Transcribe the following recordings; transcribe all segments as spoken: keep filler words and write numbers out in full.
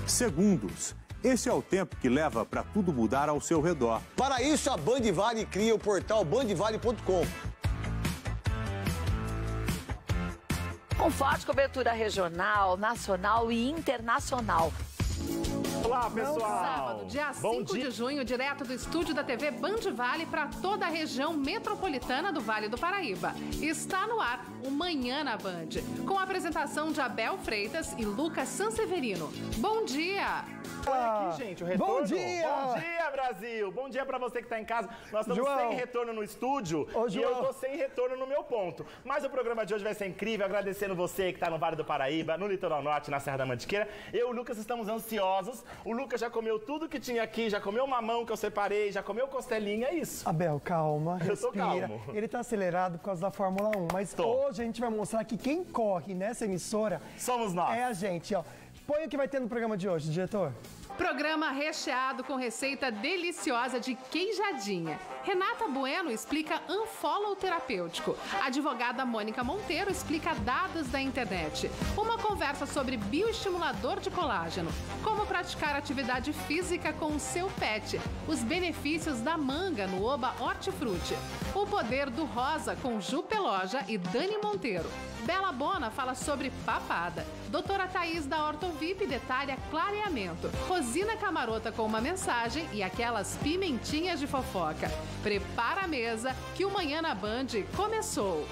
Segundos. Esse é o tempo que leva para tudo mudar ao seu redor. Para isso, a Band Vale cria o portal band vale ponto com. Com forte cobertura regional, nacional e internacional. Olá, pessoal! Sábado, dia cinco de junho, direto do estúdio da T V Band Vale para toda a região metropolitana do Vale do Paraíba. Está no ar o Manhã na Band, com a apresentação de Abel Freitas e Lucas Sanseverino. Bom dia! Olha aqui, gente, o retorno. Bom dia! Bom dia, Brasil! Bom dia pra você que tá em casa. Nós estamos João. sem retorno no estúdio. Ô, e João. eu tô sem retorno no meu ponto. Mas o programa de hoje vai ser incrível, agradecendo você que tá no Vale do Paraíba, no Litoral Norte, na Serra da Mantiqueira. Eu e o Lucas estamos ansiosos. O Lucas já comeu tudo que tinha aqui, já comeu mamão que eu separei, já comeu costelinha, é isso. Abel, calma, Eu tô respira. calmo. Ele tá acelerado por causa da Fórmula um, mas Tô. hoje a gente vai mostrar que quem corre nessa emissora Somos nós. é a gente, ó. Põe o que vai ter no programa de hoje, diretor. Programa recheado com receita deliciosa de queijadinha. Renata Bueno explica unfollow terapêutico. A advogada Mônica Monteiro explica dados da internet. Uma conversa sobre bioestimulador de colágeno. Como praticar atividade física com o seu pet. Os benefícios da manga no Oba Hortifruti. O poder do rosa com Ju Peloja e Dani Monteiro. Bela Bona fala sobre papada. Doutora Thaís da Ortovip detalha clareamento. Rosina Camarota com uma mensagem e aquelas pimentinhas de fofoca. Prepara a mesa que o Manhã na Band começou.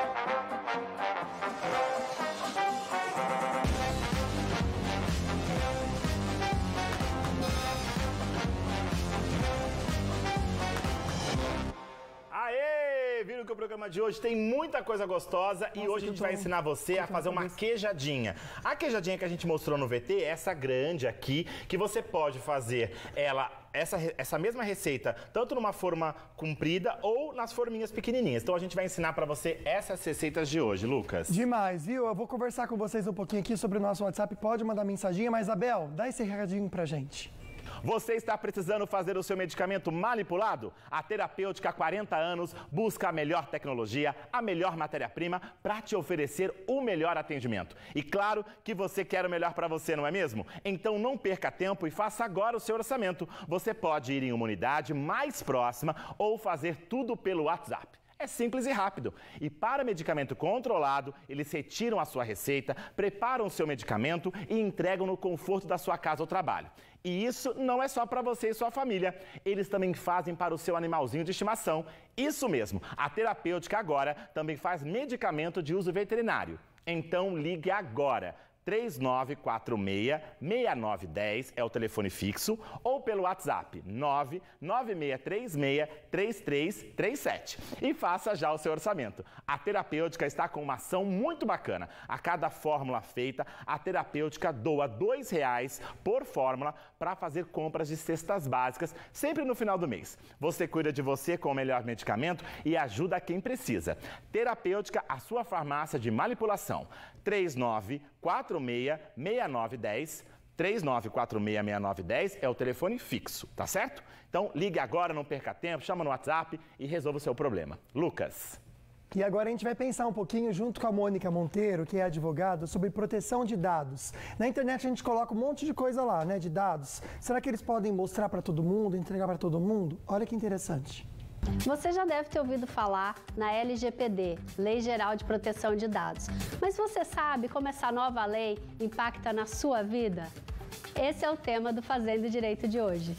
Aê! Viram que o programa de hoje tem muita coisa gostosa e hoje a gente vai ensinar você a fazer uma queijadinha. A queijadinha que a gente mostrou no V T é essa grande aqui, que você pode fazer ela, essa, essa mesma receita, tanto numa forma comprida ou nas forminhas pequenininhas. Então a gente vai ensinar pra você essas receitas de hoje, Lucas. Demais, viu? Eu vou conversar com vocês um pouquinho aqui sobre o nosso WhatsApp. Pode mandar mensaginha, mas Abel, dá esse recadinho pra gente. Você está precisando fazer o seu medicamento manipulado? A Terapêutica há quarenta anos busca a melhor tecnologia, a melhor matéria-prima para te oferecer o melhor atendimento. E claro que você quer o melhor para você, não é mesmo? Então não perca tempo e faça agora o seu orçamento. Você pode ir em uma unidade mais próxima ou fazer tudo pelo WhatsApp. É simples e rápido. E para medicamento controlado, eles retiram a sua receita, preparam o seu medicamento e entregam no conforto da sua casa ou trabalho. E isso não é só para você e sua família. Eles também fazem para o seu animalzinho de estimação. Isso mesmo, a Terapêutica agora também faz medicamento de uso veterinário. Então ligue agora. três nove quatro seis, seis nove um zero é o telefone fixo ou pelo WhatsApp nove nove seis três seis, três três três sete e faça já o seu orçamento. A Terapêutica está com uma ação muito bacana. A cada fórmula feita, a Terapêutica doa dois reais por fórmula para fazer compras de cestas básicas sempre no final do mês. Você cuida de você com o melhor medicamento e ajuda quem precisa. Terapêutica, a sua farmácia de manipulação. três nove quatro seis, seis nove um zero, três nove quatro seis, seis nove um zero é o telefone fixo, tá certo? Então ligue agora, não perca tempo, chama no WhatsApp e resolva o seu problema. Lucas. E agora a gente vai pensar um pouquinho junto com a Mônica Monteiro, que é advogada, sobre proteção de dados. Na internet a gente coloca um monte de coisa lá, né, de dados. Será que eles podem mostrar para todo mundo, entregar para todo mundo? Olha que interessante. Você já deve ter ouvido falar na L G P D, Lei Geral de Proteção de Dados. Mas você sabe como essa nova lei impacta na sua vida? Esse é o tema do Fazendo Direito de hoje.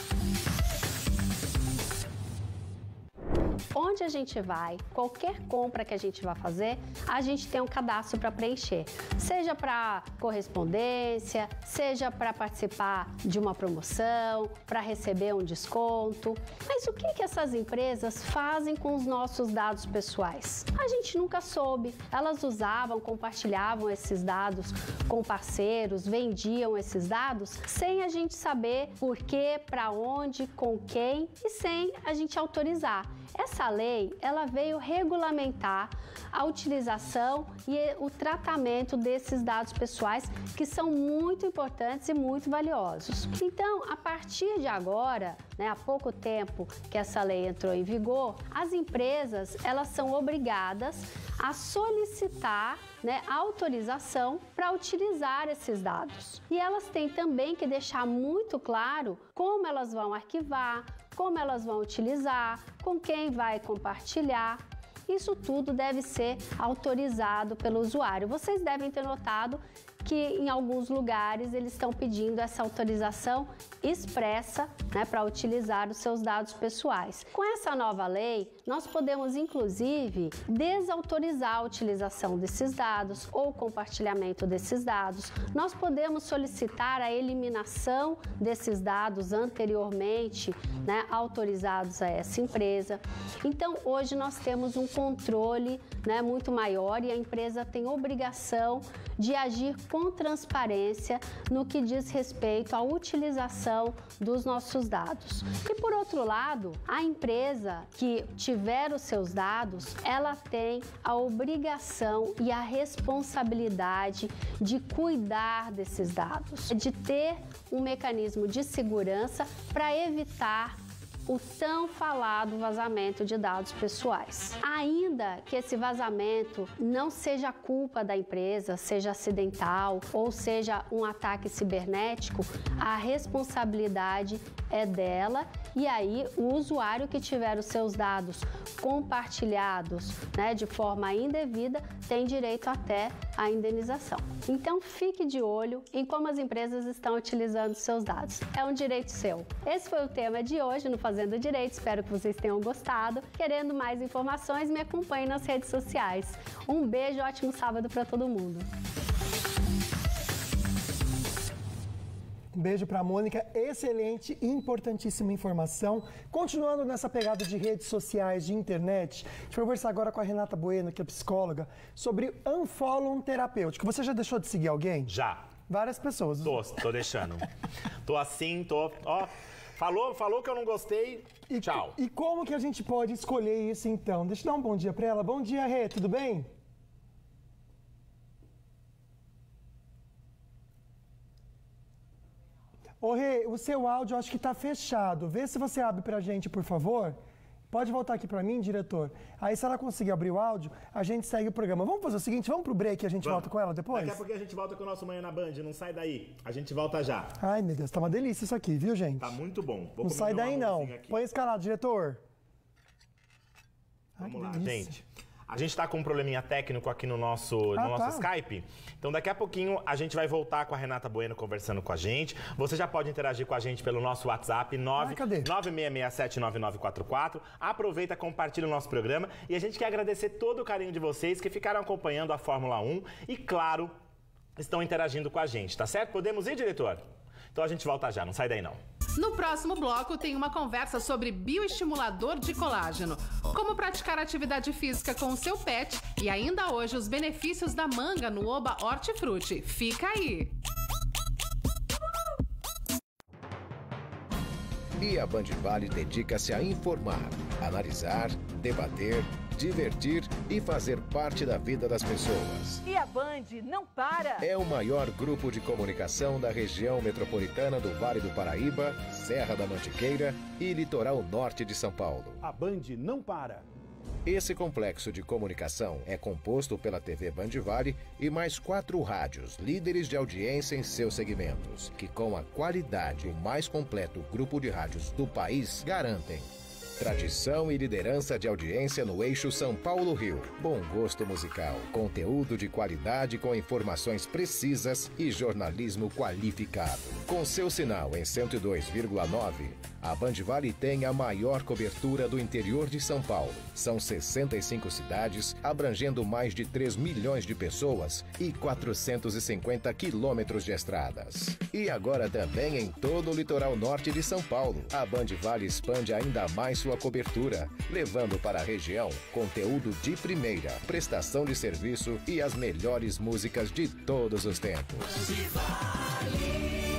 Onde a gente vai, qualquer compra que a gente vai fazer, a gente tem um cadastro para preencher. Seja para correspondência, seja para participar de uma promoção, para receber um desconto. Mas o que que essas empresas fazem com os nossos dados pessoais? A gente nunca soube. Elas usavam, compartilhavam esses dados com parceiros, vendiam esses dados sem a gente saber por quê, para onde, com quem e sem a gente autorizar. Essa lei, ela veio regulamentar a utilização e o tratamento desses dados pessoais que são muito importantes e muito valiosos. Então, a partir de agora, né, há pouco tempo que essa lei entrou em vigor, as empresas, elas são obrigadas a solicitar, né, autorização para utilizar esses dados. E elas têm também que deixar muito claro como elas vão arquivar, como elas vão utilizar, com quem vai compartilhar. Isso tudo deve ser autorizado pelo usuário. Vocês devem ter notado que em alguns lugares eles estão pedindo essa autorização expressa, né, para utilizar os seus dados pessoais. Com essa nova lei, nós podemos inclusive desautorizar a utilização desses dados ou compartilhamento desses dados. Nós podemos solicitar a eliminação desses dados anteriormente, né, autorizados a essa empresa. Então, hoje nós temos um controle, né, muito maior e a empresa tem obrigação de agir com transparência no que diz respeito à utilização dos nossos dados. E por outro lado, a empresa que tiver os seus dados, ela tem a obrigação e a responsabilidade de cuidar desses dados, de ter um mecanismo de segurança para evitar o tão falado vazamento de dados pessoais. Ainda que esse vazamento não seja culpa da empresa, seja acidental ou seja um ataque cibernético, a responsabilidade é dela e aí o usuário que tiver os seus dados compartilhados, né, de forma indevida tem direito até à indenização. Então fique de olho em como as empresas estão utilizando seus dados. É um direito seu. Esse foi o tema de hoje no Fazendo Direito. Espero que vocês tenham gostado. Querendo mais informações, me acompanhe nas redes sociais. Um beijo, ótimo sábado para todo mundo. Um beijo para a Mônica, excelente e importantíssima informação. Continuando nessa pegada de redes sociais, de internet, a gente vai conversar agora com a Renata Bueno, que é psicóloga, sobre unfollow terapêutico. Você já deixou de seguir alguém? Já. Várias pessoas. Tô, tô deixando. Tô assim, tô... Ó, falou, falou que eu não gostei, e, tchau. E como que a gente pode escolher isso, então? Deixa eu dar um bom dia para ela. Bom dia, Rê, tudo bem? Ô, Rê, o seu áudio acho que está fechado. Vê se você abre para a gente, por favor. Pode voltar aqui para mim, diretor. Aí, se ela conseguir abrir o áudio, a gente segue o programa. Vamos fazer o seguinte, vamos pro break e a gente Vamos. volta com ela depois? Daqui a pouco a gente volta com o nosso Manhã na Band. Não sai daí. A gente volta já. Ai, meu Deus, tá uma delícia isso aqui, viu, gente? Tá muito bom. Vou não sai daí, não. Aqui. Põe escalado, diretor. Vamos Ai, lá, gente. A gente tá com um probleminha técnico aqui no nosso, ah, no nosso tá. Skype. Então, daqui a pouquinho, a gente vai voltar com a Renata Bueno conversando com a gente. Você já pode interagir com a gente pelo nosso WhatsApp, nove nove seis seis sete nove nove quatro quatro. Aproveita, compartilha o nosso programa. E a gente quer agradecer todo o carinho de vocês que ficaram acompanhando a Fórmula um. E, claro, estão interagindo com a gente, tá certo? Podemos ir, diretor? Então, a gente volta já. Não sai daí, não. No próximo bloco tem uma conversa sobre bioestimulador de colágeno, como praticar atividade física com o seu pet e ainda hoje os benefícios da manga no Oba Hortifruti. Fica aí! E a Band Vale dedica-se a informar, analisar, debater, divertir e fazer parte da vida das pessoas. E a Band não para! É o maior grupo de comunicação da região metropolitana do Vale do Paraíba, Serra da Mantiqueira e litoral norte de São Paulo. A Band não para! Esse complexo de comunicação é composto pela T V Band Vale e mais quatro rádios, líderes de audiência em seus segmentos, que com a qualidade e o mais completo grupo de rádios do país garantem tradição e liderança de audiência no eixo São Paulo-Rio. Bom gosto musical, conteúdo de qualidade com informações precisas e jornalismo qualificado. Com seu sinal em cento e dois vírgula nove, a Band Vale tem a maior cobertura do interior de São Paulo. São sessenta e cinco cidades, abrangendo mais de três milhões de pessoas e quatrocentos e cinquenta quilômetros de estradas. E agora também em todo o litoral norte de São Paulo. A Band Vale expande ainda mais sua cobertura, levando para a região conteúdo de primeira, prestação de serviço e as melhores músicas de todos os tempos.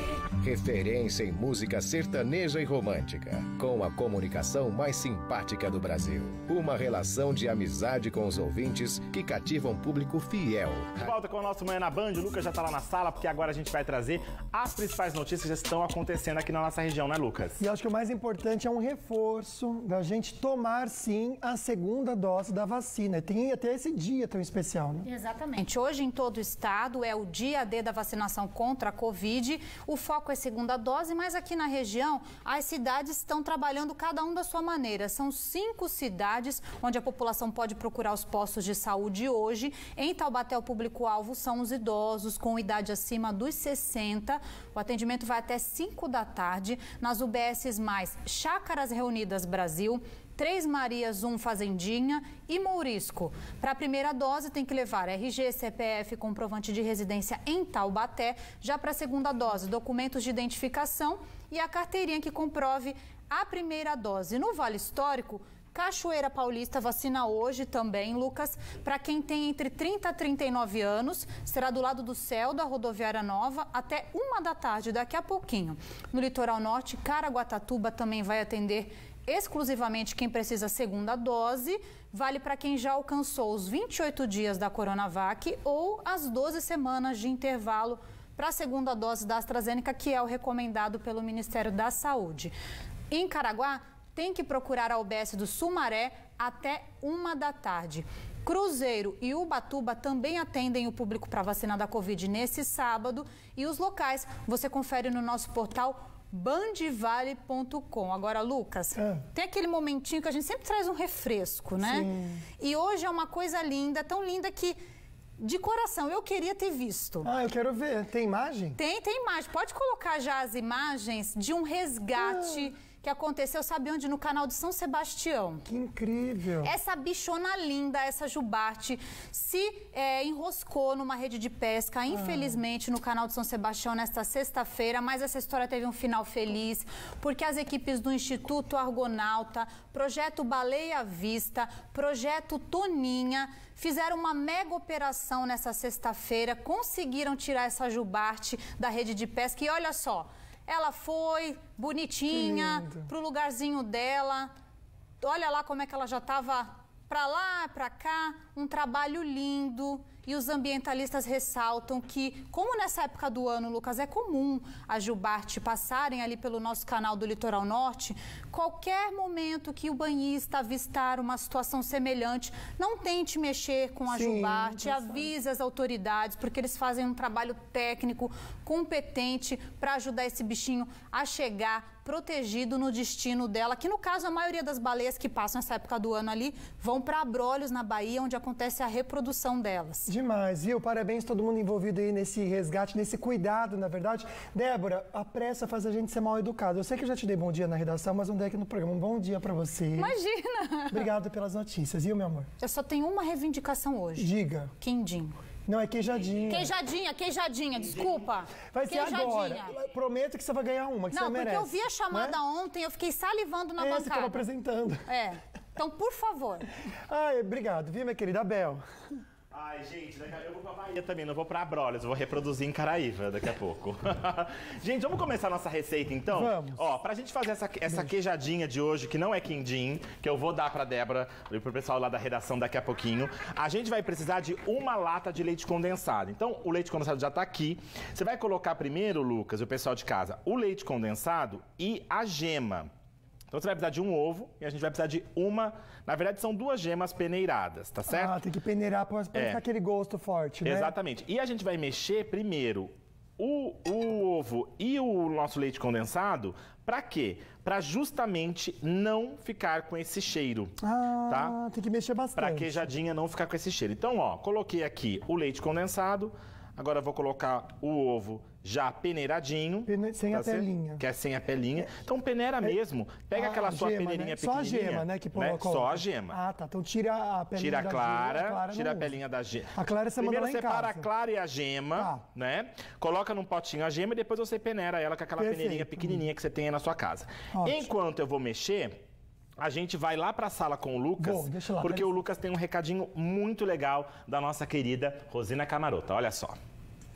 referência em música sertaneja e romântica, com a comunicação mais simpática do Brasil. Uma relação de amizade com os ouvintes que cativa um público fiel. De volta com o nosso Manhã na Band, o Lucas já tá lá na sala, porque agora a gente vai trazer as principais notícias que já estão acontecendo aqui na nossa região, né, Lucas? E acho que o mais importante é um reforço da gente tomar, sim, a segunda dose da vacina. Tem até esse dia tão especial, né? Exatamente. Hoje, em todo o estado, é o dia D da vacinação contra a Covid. O foco é segunda dose, mas aqui na região, as cidades estão trabalhando cada um da sua maneira. São cinco cidades onde a população pode procurar os postos de saúde hoje. Em Taubaté, o público-alvo são os idosos com idade acima dos sessenta. O atendimento vai até cinco da tarde. Nas U B S mais Chácaras Reunidas Brasil, Três Marias, um Fazendinha e Mourisco. Para a primeira dose, tem que levar R G, C P F, comprovante de residência em Taubaté. Já para a segunda dose, documentos de identificação e a carteirinha que comprove a primeira dose. No Vale Histórico, Cachoeira Paulista vacina hoje também, Lucas, para quem tem entre trinta a trinta e nove anos. Será do lado do céu da Rodoviária Nova até uma da tarde, daqui a pouquinho. No Litoral Norte, Caraguatatuba também vai atender exclusivamente quem precisa segunda dose. Vale para quem já alcançou os vinte e oito dias da Coronavac ou as doze semanas de intervalo para a segunda dose da AstraZeneca, que é o recomendado pelo Ministério da Saúde. Em Caraguá, tem que procurar a U B S do Sumaré até uma da tarde. Cruzeiro e Ubatuba também atendem o público para vacina da Covid nesse sábado. E os locais você confere no nosso portal bandvale ponto com. Agora, Lucas, é. tem aquele momentinho que a gente sempre traz um refresco, né? Sim. E hoje é uma coisa linda, tão linda que, de coração, eu queria ter visto. Ah, eu quero ver. Tem imagem? Tem, tem imagem. Pode colocar já as imagens de um resgate ah. que aconteceu, sabe onde? No canal de São Sebastião. Que incrível! Essa bichona linda, essa jubarte, se é, enroscou numa rede de pesca, infelizmente, ah. no canal de São Sebastião nesta sexta-feira, mas essa história teve um final feliz, porque as equipes do Instituto Argonauta, Projeto Baleia Vista, Projeto Toninha, fizeram uma mega operação nessa sexta-feira, conseguiram tirar essa jubarte da rede de pesca e olha só, ela foi bonitinha pro lugarzinho dela. Olha lá como é que ela já estava para lá, para cá. Um trabalho lindo. E os ambientalistas ressaltam que, como nessa época do ano, Lucas, é comum a jubarte passarem ali pelo nosso canal do Litoral Norte, qualquer momento que o banhista avistar uma situação semelhante, não tente mexer com a Sim, jubarte, avise as autoridades, porque eles fazem um trabalho técnico, competente, para ajudar esse bichinho a chegar protegido no destino dela, que no caso a maioria das baleias que passam essa época do ano ali vão para Abrolhos, na Bahia, onde acontece a reprodução delas. Demais, viu? Parabéns a todo mundo envolvido aí nesse resgate, nesse cuidado, na verdade. Débora, a pressa faz a gente ser mal educado. Eu sei que eu já te dei bom dia na redação, mas não dei aqui no programa. Um bom dia pra você. Imagina! Obrigado pelas notícias, viu, meu amor? Eu só tenho uma reivindicação hoje. Diga. Quindim. Não, é queijadinha. Queijadinha, queijadinha, desculpa. Vai ser agora. Prometo que você vai ganhar uma, que não, você merece. Não, porque eu vi a chamada né? ontem, eu fiquei salivando na é, bancada. Você estava apresentando. É. Então, por favor. Ai, obrigado, viu, minha querida Bel? Ai, gente, eu vou pra Bahia também, não vou pra Abrolhos, eu vou reproduzir em Caraíva daqui a pouco. Gente, vamos começar a nossa receita, então? Vamos. Ó, pra gente fazer essa, essa queijadinha de hoje, que não é quindim, que eu vou dar pra Débora e pro pessoal lá da redação daqui a pouquinho, a gente vai precisar de uma lata de leite condensado. Então, o leite condensado já tá aqui. Você vai colocar primeiro, Lucas, e o pessoal de casa, o leite condensado e a gema. Então, você vai precisar de um ovo e a gente vai precisar de uma... Na verdade, são duas gemas peneiradas, tá certo? Ah, tem que peneirar para é. ficar aquele gosto forte, né? Exatamente. E a gente vai mexer primeiro o, o ovo e o nosso leite condensado. Pra quê? Pra justamente não ficar com esse cheiro, ah, tá? Tem que mexer bastante. Pra queijadinha não ficar com esse cheiro. Então, ó, coloquei aqui o leite condensado. Agora eu vou colocar o ovo já peneiradinho. Pene... Sem tá a pelinha. Que é sem a pelinha. Então peneira é... mesmo. Pega ah, aquela sua gema, peneirinha né? pequenininha. Só a gema, né? Que né? Só a gema. Ah, tá. Então tira a pelinha Tira a da clara, gema. A clara tira a pelinha da gema. A clara você Primeiro manda lá em separa casa. a clara e a gema, ah. né? Coloca num potinho a gema e depois você peneira ela com aquela Perfeito. peneirinha pequenininha que você tem aí na sua casa. Ótimo. Enquanto eu vou mexer... A gente vai lá pra sala com o Lucas, Bom, deixa lá, porque o Lucas tem um recadinho muito legal da nossa querida Rosina Camarota. Olha só.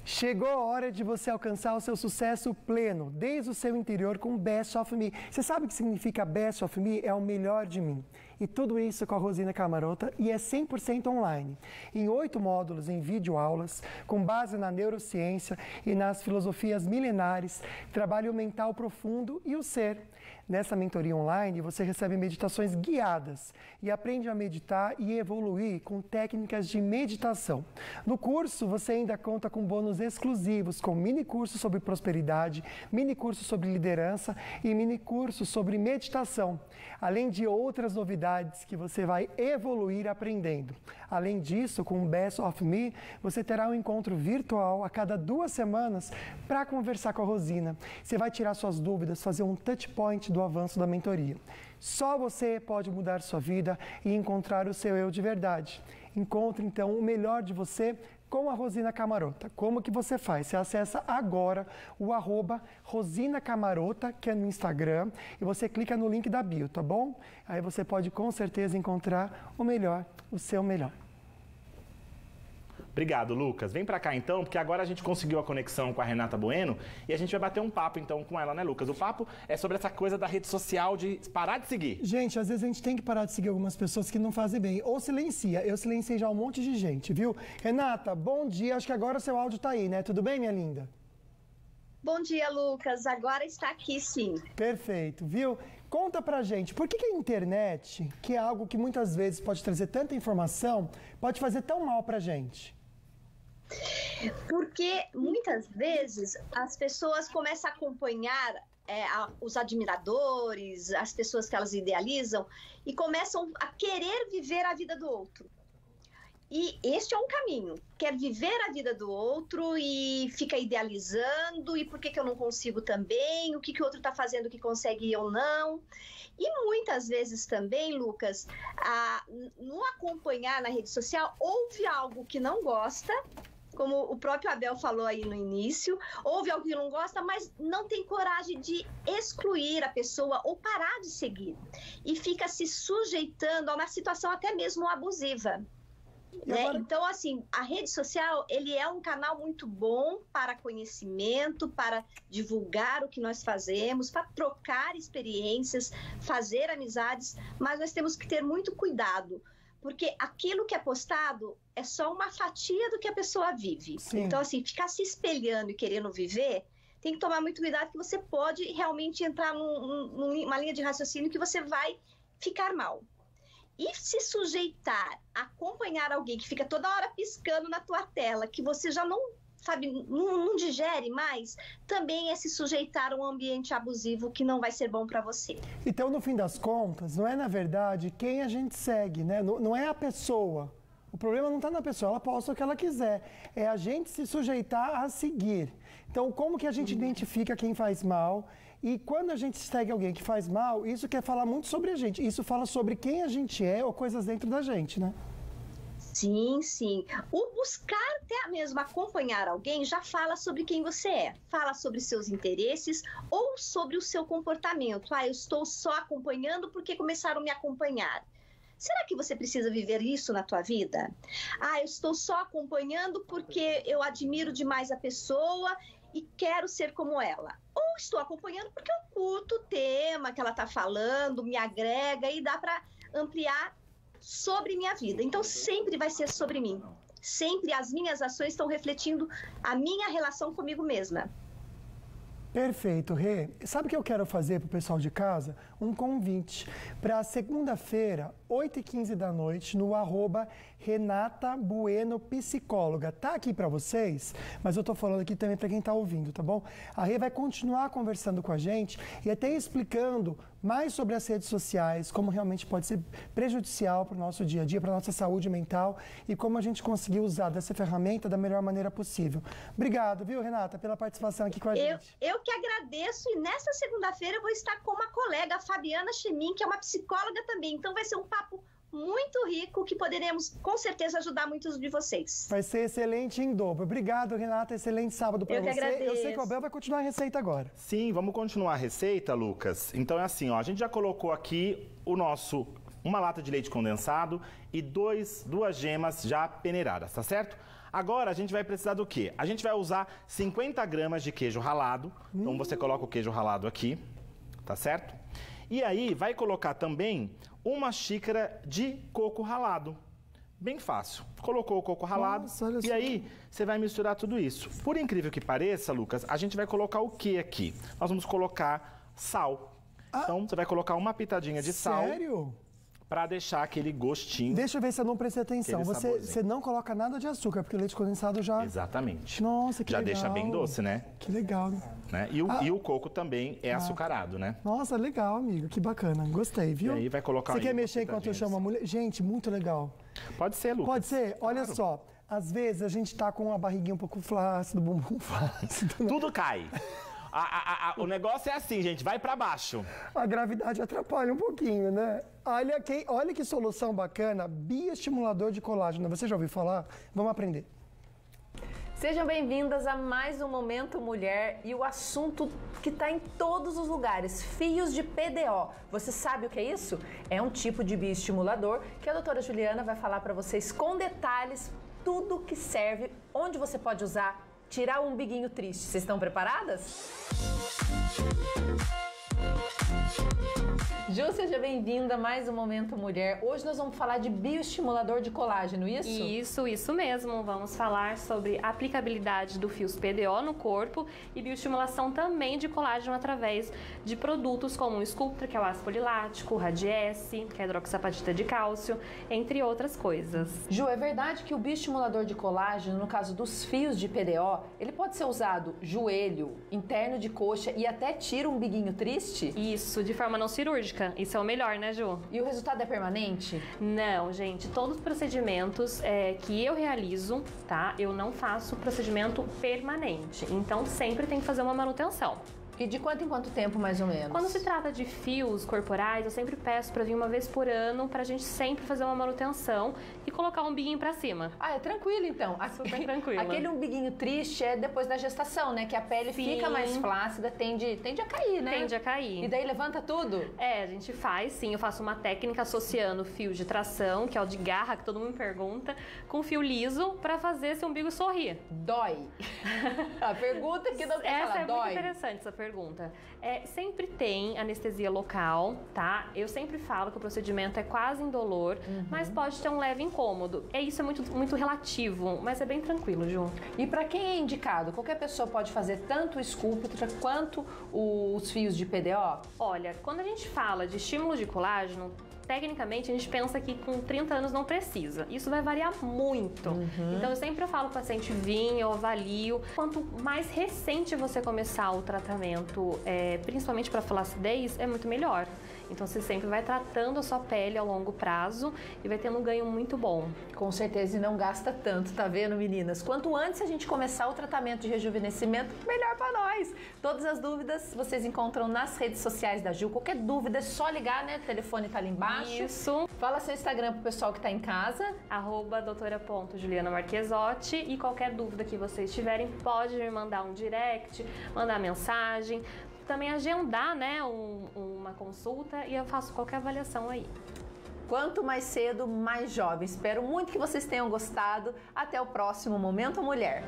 Chegou a hora de você alcançar o seu sucesso pleno, desde o seu interior com Best of Me. Você sabe o que significa Best of Me? É o melhor de mim. E tudo isso com a Rosina Camarota e é cem por cento online. Em oito módulos em videoaulas, com base na neurociência e nas filosofias milenares, trabalho mental profundo e o ser. Nessa mentoria online, você recebe meditações guiadas e aprende a meditar e evoluir com técnicas de meditação. No curso, você ainda conta com bônus exclusivos, com mini curso sobre prosperidade, mini curso sobre liderança e mini curso sobre meditação, além de outras novidades que você vai evoluir aprendendo. Além disso, com o Best of Me, você terá um encontro virtual a cada duas semanas para conversar com a Rosina. Você vai tirar suas dúvidas, fazer um touch point do avanço da mentoria. Só você pode mudar sua vida e encontrar o seu eu de verdade. Encontre, então, o melhor de você com a Rosina Camarota. Como que você faz? Você acessa agora o arroba Rosina Camarota, que é no Instagram, e você clica no link da bio, tá bom? Aí você pode com certeza encontrar o melhor, o seu melhor. Obrigado, Lucas. Vem pra cá então, porque agora a gente conseguiu a conexão com a Renata Bueno e a gente vai bater um papo então com ela, né, Lucas? O papo é sobre essa coisa da rede social de parar de seguir. Gente, às vezes a gente tem que parar de seguir algumas pessoas que não fazem bem, ou silencia. Eu silenciei já um monte de gente, viu? Renata, bom dia. Acho que agora o seu áudio tá aí, né? Tudo bem, minha linda? Bom dia, Lucas. Agora está aqui, sim. Perfeito, viu? Conta pra gente, por que que a internet, que é algo que muitas vezes pode trazer tanta informação, pode fazer tão mal pra gente? Porque muitas vezes as pessoas começam a acompanhar é, a, os admiradores, as pessoas que elas idealizam e começam a querer viver a vida do outro. E este é um caminho, quer viver a vida do outro e fica idealizando, e por que que eu não consigo também, o que que o outro está fazendo que consegue e eu não. E muitas vezes também, Lucas, a, no acompanhar na rede social, ouve algo que não gosta, como o próprio Abel falou aí no início, ouve algo que não gosta, mas não tem coragem de excluir a pessoa ou parar de seguir. E fica se sujeitando a uma situação até mesmo abusiva. Né? Agora... Então, assim, a rede social, ele é um canal muito bom para conhecimento, para divulgar o que nós fazemos, para trocar experiências, fazer amizades, mas nós temos que ter muito cuidado, porque aquilo que é postado é só uma fatia do que a pessoa vive. Sim. Então, assim, ficar se espelhando e querendo viver, tem que tomar muito cuidado, que você pode realmente entrar num, numa linha de raciocínio que você vai ficar mal. E se sujeitar a acompanhar alguém que fica toda hora piscando na tua tela, que você já não, sabe, não, não digere mais, também é se sujeitar a um ambiente abusivo que não vai ser bom para você. Então, no fim das contas, não é, na verdade, quem a gente segue, né? Não, não é a pessoa. O problema não está na pessoa, ela posta o que ela quiser. É a gente se sujeitar a seguir. Então, como que a gente uhum. identifica quem faz mal? E quando a gente segue alguém que faz mal, isso quer falar muito sobre a gente. Isso fala sobre quem a gente é ou coisas dentro da gente, né? Sim, sim. O buscar até mesmo acompanhar alguém já fala sobre quem você é. Fala sobre seus interesses ou sobre o seu comportamento. Ah, eu estou só acompanhando porque começaram a me acompanhar. Será que você precisa viver isso na tua vida? Ah, eu estou só acompanhando porque eu admiro demais a pessoa e quero ser como ela. Ou estou acompanhando porque eu curto o tema que ela está falando, me agrega e dá para ampliar sobre minha vida. Então, sempre vai ser sobre mim. Sempre as minhas ações estão refletindo a minha relação comigo mesma. Perfeito, Rê. Sabe o que eu quero fazer para o pessoal de casa? Um convite para segunda-feira, oito e quinze da noite, no arroba Renata Bueno Psicóloga. Tá aqui para vocês, mas eu tô falando aqui também para quem tá ouvindo, tá bom? A Rê vai continuar conversando com a gente e até explicando mais sobre as redes sociais, como realmente pode ser prejudicial para o nosso dia a dia, para a nossa saúde mental e como a gente conseguir usar dessa ferramenta da melhor maneira possível. Obrigado, viu, Renata, pela participação aqui com a eu, gente. Eu que agradeço, e nessa segunda-feira eu vou estar com uma colega, a Fabiana Chemin, que é uma psicóloga também, então vai ser um papo muito rico que poderemos, com certeza, ajudar muitos de vocês. Vai ser excelente em dobro. Obrigado, Renata. Excelente sábado para você. Eu que agradeço. Eu sei que o Abel vai continuar a receita agora. Sim, vamos continuar a receita, Lucas. Então é assim, ó, a gente já colocou aqui o nosso uma lata de leite condensado e dois, duas gemas já peneiradas, tá certo? Agora a gente vai precisar do quê? A gente vai usar cinquenta gramas de queijo ralado. Então você coloca o queijo ralado aqui, tá certo? E aí vai colocar também uma xícara de coco ralado. Bem fácil. Colocou o coco ralado. Nossa, olha e aí você vai misturar tudo isso. Por incrível que pareça, Lucas, a gente vai colocar o que aqui? Nós vamos colocar sal. Ah, então você vai colocar uma pitadinha de sal. Sério? Para deixar aquele gostinho. Deixa eu ver se eu não prestei atenção. Você, você não coloca nada de açúcar, porque o leite condensado já... Exatamente. Nossa, que já legal. Já deixa bem doce, né? Que legal. Né? E, o, ah. e o coco também é ah. açucarado, né? Nossa, legal, amigo. Que bacana. Gostei, viu? E aí vai colocar... Você quer mexer enquanto eu chamo a mulher? Gente, muito legal. Pode ser, Lucas. Pode ser? Olha claro. só. Às vezes a gente tá com a barriguinha um pouco flácida, o bumbum flácido. Tudo cai. A, a, a, o negócio é assim, gente, vai pra baixo. A gravidade atrapalha um pouquinho, né? Olha que, olha que solução bacana, bioestimulador de colágeno. Você já ouviu falar? Vamos aprender. Sejam bem-vindas a mais um Momento Mulher e o assunto que está em todos os lugares, fios de P D O. Você sabe o que é isso? É um tipo de bioestimulador que a doutora Juliana vai falar para vocês com detalhes, tudo que serve, onde você pode usar, tirar o umbiguinho triste. Vocês estão preparadas? Ju, seja bem-vinda a mais um Momento Mulher. Hoje nós vamos falar de bioestimulador de colágeno, isso? Isso, isso mesmo. Vamos falar sobre a aplicabilidade do fios P D O no corpo e bioestimulação também de colágeno através de produtos como o Sculptra, que é o ácido polilático, o Radiesse, que é a hidroxapatita de cálcio, entre outras coisas. Ju, é verdade que o bioestimulador de colágeno, no caso dos fios de P D O, ele pode ser usado joelho, interno de coxa e até tira um umbiguinho triste? Isso, de forma não cirúrgica. Isso é o melhor, né, Ju? E o resultado é permanente? Não, gente. Todos os procedimentos é, que eu realizo, tá? Eu não faço procedimento permanente. Então, sempre tem que fazer uma manutenção. E de quanto em quanto tempo, mais ou menos? Quando se trata de fios corporais, eu sempre peço para vir uma vez por ano, pra gente sempre fazer uma manutenção e colocar um umbiguinho pra cima. Ah, é tranquilo então. Super tranquilo. Aquele umbiguinho triste é depois da gestação, né? Que a pele Sim. fica mais flácida, tende, tende a cair, né? Tende a cair. E daí levanta tudo? É, a gente faz, sim. Eu faço uma técnica associando fio de tração, que é o de garra, que todo mundo pergunta, com fio liso pra fazer esse umbigo sorrir. Dói. A pergunta que não quer essa falar, é dói. Muito interessante essa pergunta. Pergunta. É, sempre tem anestesia local, tá? Eu sempre falo que o procedimento é quase indolor, uhum. mas pode ter um leve incômodo. É isso, é muito, muito relativo, mas é bem tranquilo, Ju. E para quem é indicado? Qualquer pessoa pode fazer tanto o Sculptra quanto os fios de P D O? Olha, quando a gente fala de estímulo de colágeno, tecnicamente, a gente pensa que com trinta anos não precisa. Isso vai variar muito. Uhum. Então, eu sempre falo para o paciente vir, eu avalio. Quanto mais recente você começar o tratamento, é, principalmente para flacidez, é muito melhor. Então, você sempre vai tratando a sua pele ao longo prazo e vai tendo um ganho muito bom. Com certeza, e não gasta tanto, tá vendo, meninas? Quanto antes a gente começar o tratamento de rejuvenescimento, melhor para nós. Todas as dúvidas vocês encontram nas redes sociais da Ju. Qualquer dúvida é só ligar, né? O telefone tá ali embaixo. Isso. Fala seu Instagram pro pessoal que tá em casa. Arroba doutora ponto Juliana Marchesotti. E qualquer dúvida que vocês tiverem, pode me mandar um direct, mandar mensagem. Também agendar, né, um, uma consulta e eu faço qualquer avaliação aí. Quanto mais cedo, mais jovem. Espero muito que vocês tenham gostado. Até o próximo Momento Mulher.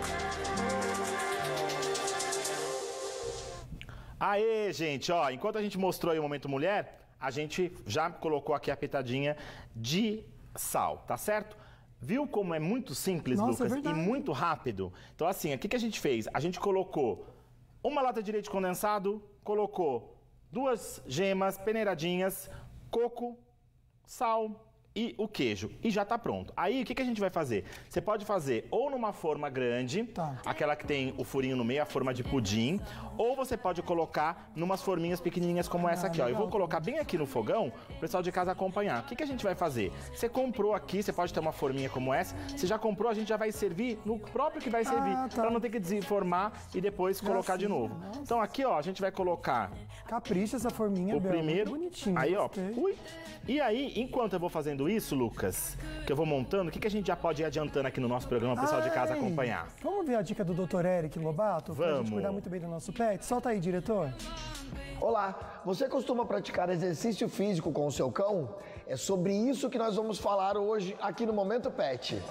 Aê, gente, ó, enquanto a gente mostrou aí o Momento Mulher, a gente já colocou aqui a pitadinha de sal, tá certo? Viu como é muito simples, Nossa, Lucas, é e muito rápido? Então, assim, o que, que a gente fez? A gente colocou uma lata de leite condensado, colocou duas gemas peneiradinhas, coco, sal e o queijo. E já tá pronto. Aí, o que, que a gente vai fazer? Você pode fazer ou numa forma grande, tá. aquela que tem o furinho no meio, a forma de pudim, ou você pode colocar numas forminhas pequenininhas como essa aqui, ó. Eu vou colocar bem aqui no fogão, o pessoal de casa acompanhar. O que, que a gente vai fazer? Você comprou aqui, você pode ter uma forminha como essa, você já comprou, a gente já vai servir no próprio que vai servir, ah, tá. pra não ter que desenformar e depois colocar assim, de novo. Nossa. Então aqui, ó, a gente vai colocar... Capricha essa forminha, o Bel, primeiro, bonitinho. Aí, ó, ui. E aí, enquanto eu vou fazendo isso, Lucas, que eu vou montando, o que, que a gente já pode ir adiantando aqui no nosso programa, o pessoal Ai, de casa acompanhar? Vamos ver a dica do doutor Eric Lobato? Vamos. Pra gente cuidar muito bem do nosso pet? Solta aí, diretor. Olá, você costuma praticar exercício físico com o seu cão? É sobre isso que nós vamos falar hoje aqui no Momento Pet.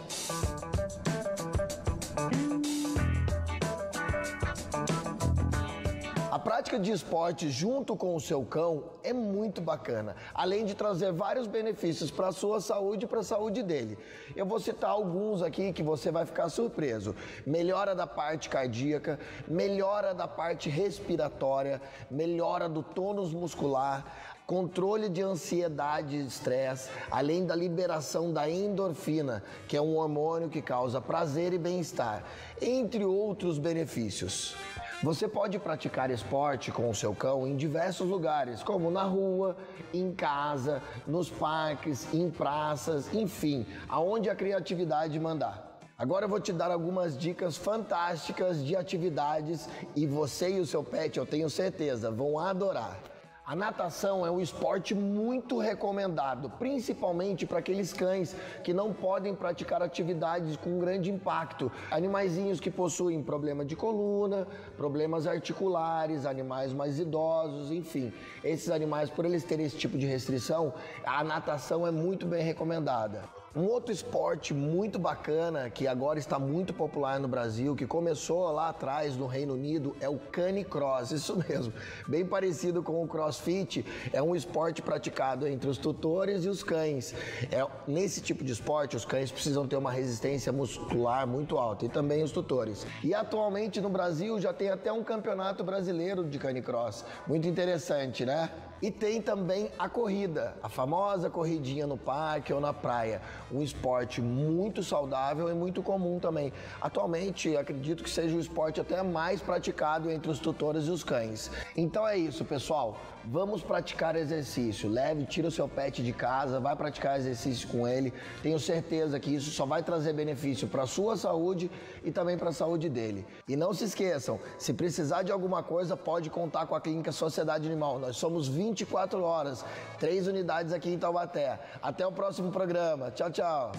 A prática de esporte junto com o seu cão é muito bacana, além de trazer vários benefícios para a sua saúde e para a saúde dele. Eu vou citar alguns aqui que você vai ficar surpreso. Melhora da parte cardíaca, melhora da parte respiratória, melhora do tônus muscular, controle de ansiedade e estresse, além da liberação da endorfina, que é um hormônio que causa prazer e bem-estar, entre outros benefícios. Você pode praticar esporte com o seu cão em diversos lugares, como na rua, em casa, nos parques, em praças, enfim, aonde a criatividade mandar. Agora eu vou te dar algumas dicas fantásticas de atividades e você e o seu pet, eu tenho certeza, vão adorar. A natação é um esporte muito recomendado, principalmente para aqueles cães que não podem praticar atividades com grande impacto. Animaizinhos que possuem problema de coluna, problemas articulares, animais mais idosos, enfim. Esses animais, por eles terem esse tipo de restrição, a natação é muito bem recomendada. Um outro esporte muito bacana, que agora está muito popular no Brasil, que começou lá atrás no Reino Unido, é o canicross, isso mesmo. Bem parecido com o crossfit, é um esporte praticado entre os tutores e os cães. É, nesse tipo de esporte, os cães precisam ter uma resistência muscular muito alta, e também os tutores. E atualmente no Brasil já tem até um campeonato brasileiro de canicross. Muito interessante, né? E tem também a corrida, a famosa corridinha no parque ou na praia. Um esporte muito saudável e muito comum também. Atualmente, acredito que seja o esporte até mais praticado entre os tutores e os cães. Então é isso, pessoal. Vamos praticar exercício. Leve, tira o seu pet de casa, vai praticar exercício com ele. Tenho certeza que isso só vai trazer benefício para a sua saúde e também para a saúde dele. E não se esqueçam, se precisar de alguma coisa, pode contar com a Clínica Sociedade Animal. Nós somos vinte e quatro horas, três unidades aqui em Taubaté. Até o próximo programa. Tchau, tchau.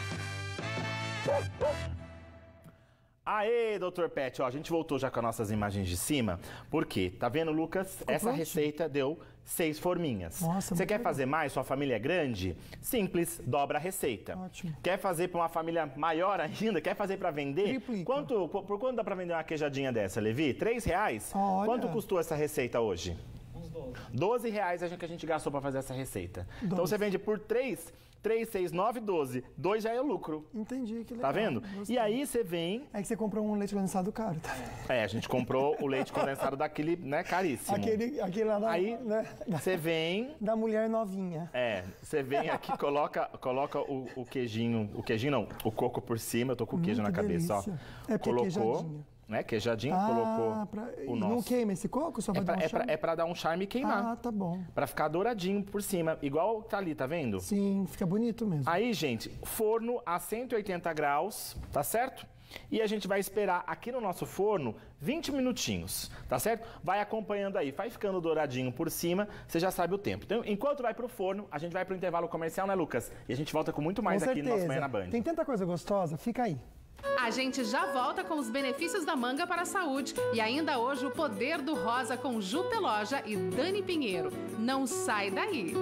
Aê, doutor Pet, ó, a gente voltou já com as nossas imagens de cima, porque, tá vendo, Lucas? Ficou Essa pronto? Receita deu seis forminhas. Nossa, você quer legal. Fazer mais? Sua família é grande? Simples, dobra a receita. Ótimo. Quer fazer para uma família maior ainda? Quer fazer para vender? Quanto, por, por quanto dá para vender uma queijadinha dessa, Levi? Três reais? Olha. Quanto custou essa receita hoje? Uns doze. doze reais a gente, que a gente gastou para fazer essa receita. doze. Então você vende por três... três, seis, nove, doze. dois já é o lucro. Entendi, que legal. Tá vendo? Gostei. E aí você vem... É que você comprou um leite condensado caro, tá? É, a gente comprou o leite condensado daquele, né, caríssimo. Aquele, aquele lá da... Aí né? Você vem... Da mulher novinha. É, você vem aqui, coloca, coloca o, o queijinho, o queijinho não, o coco por cima, eu tô com o queijo Muito na cabeça, delícia. Ó. É colocou, queijadinho. Né, queijadinho, ah, colocou pra... o e nosso. Não queima esse coco? Só vai é, pra, dar um é, pra, é pra dar um charme e queimar. Ah, tá bom. Pra ficar douradinho por cima, igual tá ali, tá vendo? Sim, fica bonito mesmo. Aí, gente, forno a cento e oitenta graus, tá certo? E a gente vai esperar aqui no nosso forno vinte minutinhos, tá certo? Vai acompanhando aí, vai ficando douradinho por cima, você já sabe o tempo. Então, enquanto vai pro forno, a gente vai pro intervalo comercial, né, Lucas? E a gente volta com muito mais com aqui certeza. no nosso Manhã na Band. Tem tanta coisa gostosa, fica aí. A gente já volta com os benefícios da manga para a saúde e ainda hoje o poder do rosa com Ju Peloja e Dani Pinheiro. Não sai daí!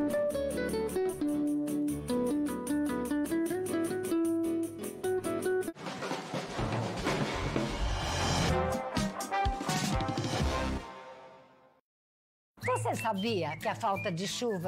Você sabia que a falta de chuva...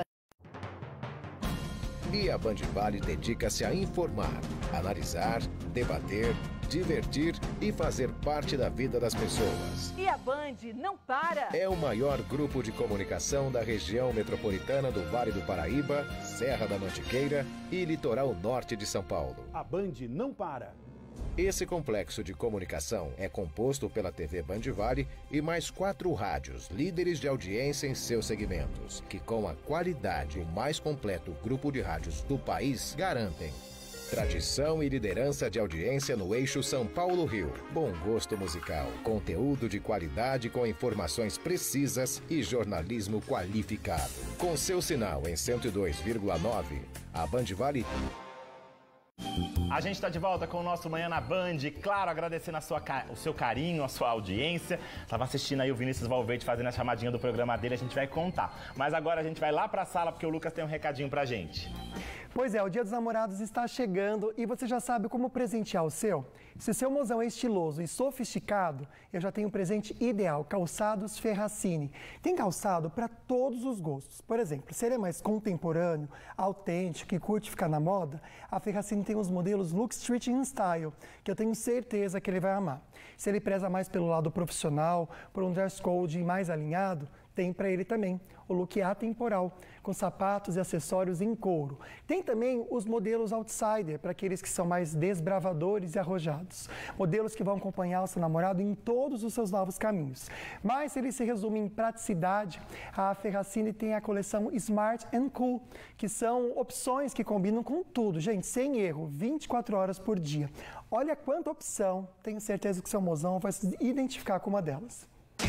E a Band Vale dedica-se a informar, analisar, debater, divertir e fazer parte da vida das pessoas. E a Band não para! É o maior grupo de comunicação da região metropolitana do Vale do Paraíba, Serra da Mantiqueira e litoral norte de São Paulo. A Band não para! Esse complexo de comunicação é composto pela T V Band Vale e mais quatro rádios, líderes de audiência em seus segmentos, que com a qualidade e o mais completo grupo de rádios do país garantem tradição e liderança de audiência no eixo São Paulo-Rio. Bom gosto musical, conteúdo de qualidade com informações precisas e jornalismo qualificado. Com seu sinal em cento e dois vírgula nove, a Band Vale... A gente está de volta com o nosso Manhã na Band. Claro, agradecendo a sua, o seu carinho, a sua audiência. Estava assistindo aí o Vinícius Valverde fazendo a chamadinha do programa dele, a gente vai contar. Mas agora a gente vai lá para a sala porque o Lucas tem um recadinho pra gente. Pois é, o Dia dos Namorados está chegando e você já sabe como presentear o seu? Se o seu mozão é estiloso e sofisticado, eu já tenho um presente ideal, Calçados Ferracini. Tem calçado para todos os gostos. Por exemplo, se ele é mais contemporâneo, autêntico e curte ficar na moda, a Ferracini tem os modelos Look Street in Style, que eu tenho certeza que ele vai amar. Se ele preza mais pelo lado profissional, por um dress code mais alinhado, tem para ele também o look atemporal, com sapatos e acessórios em couro. Tem também os modelos outsider, para aqueles que são mais desbravadores e arrojados. Modelos que vão acompanhar o seu namorado em todos os seus novos caminhos. Mas se ele se resume em praticidade, a Ferracini tem a coleção Smart and Cool, que são opções que combinam com tudo, gente, sem erro, vinte e quatro horas por dia. Olha quanta opção, tenho certeza que seu mozão vai se identificar com uma delas.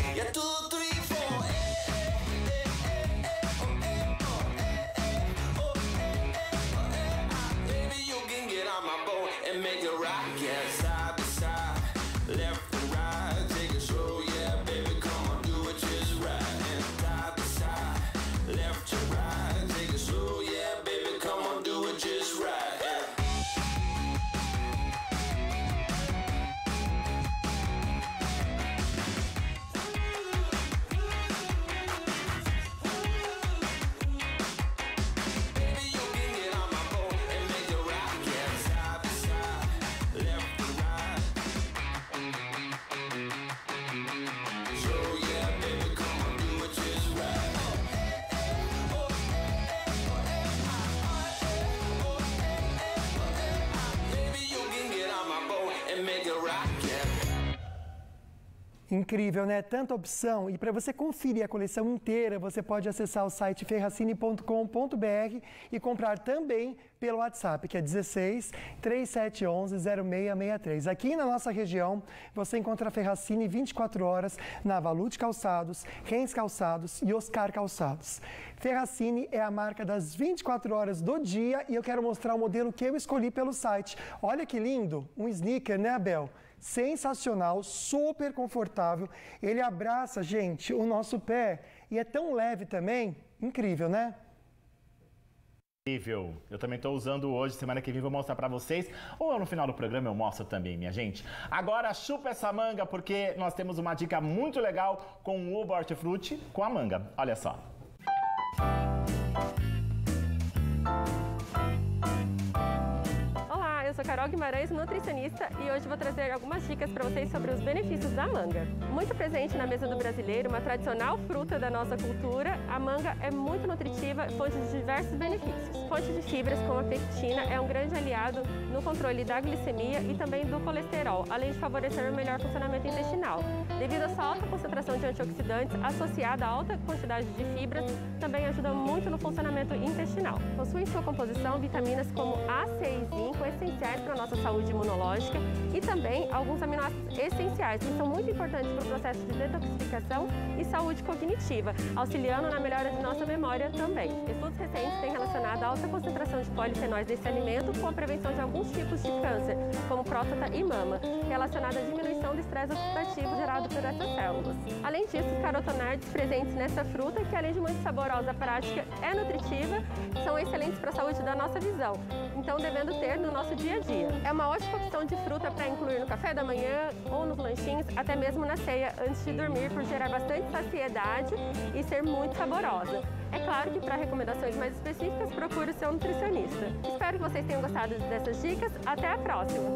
Incrível, né? Tanta opção. E para você conferir a coleção inteira, você pode acessar o site ferracini ponto com ponto br e comprar também pelo WhatsApp, que é dezesseis, trinta e sete onze, zero seis seis três. Aqui na nossa região, você encontra a Ferracini vinte e quatro horas na Valute Calçados, Rens Calçados e Oscar Calçados. Ferracini é a marca das vinte e quatro horas do dia e eu quero mostrar o modelo que eu escolhi pelo site. Olha que lindo! Um sneaker, né, Abel? Sensacional, super confortável. Ele abraça, gente, o nosso pé e é tão leve também. Incrível, né? Incrível. Eu também estou usando hoje, semana que vem vou mostrar para vocês. Ou no final do programa eu mostro também, minha gente. Agora chupa essa manga porque nós temos uma dica muito legal com o Uva Hortifruti com a manga. Olha só. Eu sou Carol Guimarães, nutricionista, e hoje vou trazer algumas dicas para vocês sobre os benefícios da manga. Muito presente na mesa do brasileiro, uma tradicional fruta da nossa cultura, a manga é muito nutritiva e fonte de diversos benefícios. Fonte de fibras como a pectina é um grande aliado no controle da glicemia e também do colesterol, além de favorecer o melhor funcionamento intestinal. Devido à sua alta concentração de antioxidantes, associada à alta quantidade de fibras, também ajuda muito no funcionamento intestinal. Possui em sua composição vitaminas como A, C e zinco, essenciais para a nossa saúde imunológica, e também alguns aminoácidos essenciais, que são muito importantes para o processo de detoxificação e saúde cognitiva, auxiliando na melhora de nossa memória também. Estudos recentes têm relacionado a alta concentração de polifenóis desse alimento com a prevenção de alguns tipos de câncer, como próstata e mama, relacionada à diminuição do estresse oxidativo gerado por essas células. Além disso, os carotenoides presentes nessa fruta, que além de muito saborosa, prática, é nutritiva, são excelentes para a saúde da nossa visão, então devendo ter no nosso dia a dia. É uma ótima opção de fruta para incluir no café da manhã ou nos lanchinhos, até mesmo na ceia antes de dormir, por gerar bastante saciedade e ser muito saborosa. É claro que para recomendações mais específicas, procure o seu nutricionista. Espero que vocês tenham gostado dessas dicas. Até a próxima!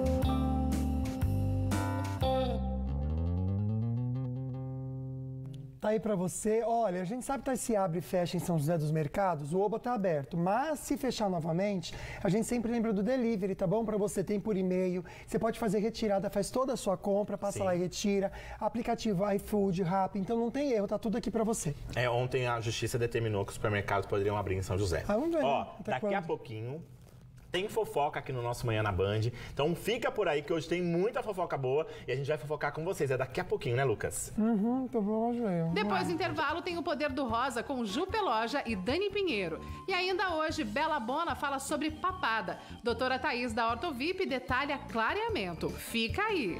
Tá aí pra você. Olha, a gente sabe que se abre e fecha em São José dos Mercados, o Oba tá aberto, mas se fechar novamente, a gente sempre lembra do delivery, tá bom? Pra você, tem por e-mail, você pode fazer retirada, faz toda a sua compra, passa Sim. lá e retira, aplicativo iFood, Rappi, então não tem erro, tá tudo aqui pra você. É, ontem a justiça determinou que os supermercados poderiam abrir em São José. Ah, vamos ver, Ó, né? daqui quando? a pouquinho tem fofoca aqui no nosso Manhã na Band. Então fica por aí que hoje tem muita fofoca boa e a gente vai fofocar com vocês. É daqui a pouquinho, né, Lucas? Uhum, tô bom, Depois do intervalo tem o Poder do Rosa com Ju Peloja e Dani Pinheiro. E ainda hoje, Bela Bona fala sobre papada. Doutora Thaís da Ortovip detalha clareamento. Fica aí.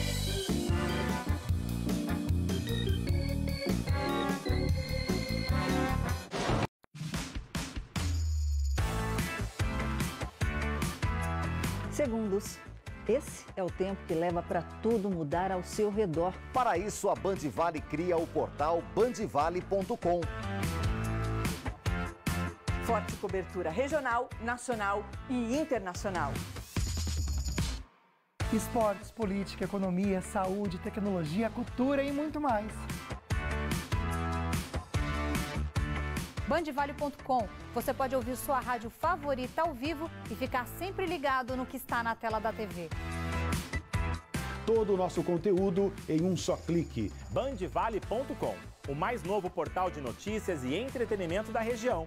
Segundos. Esse é o tempo que leva para tudo mudar ao seu redor. Para isso, a Band Vale cria o portal band vale ponto com. Forte cobertura regional, nacional e internacional. Esportes, política, economia, saúde, tecnologia, cultura e muito mais. band vale ponto com. Você pode ouvir sua rádio favorita ao vivo e ficar sempre ligado no que está na tela da T V. Todo o nosso conteúdo em um só clique. band vale ponto com, o mais novo portal de notícias e entretenimento da região.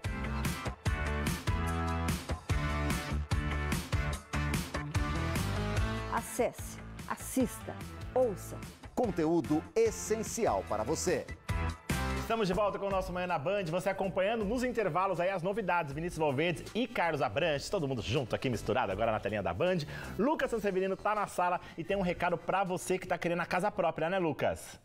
Acesse, assista, ouça. Conteúdo essencial para você. Estamos de volta com o nosso Manhã na Band, você acompanhando nos intervalos aí as novidades, Vinícius Valverde e Carlos Abrantes, todo mundo junto aqui misturado agora na telinha da Band. Lucas Sanseverino tá na sala e tem um recado pra você que tá querendo a casa própria, né, Lucas?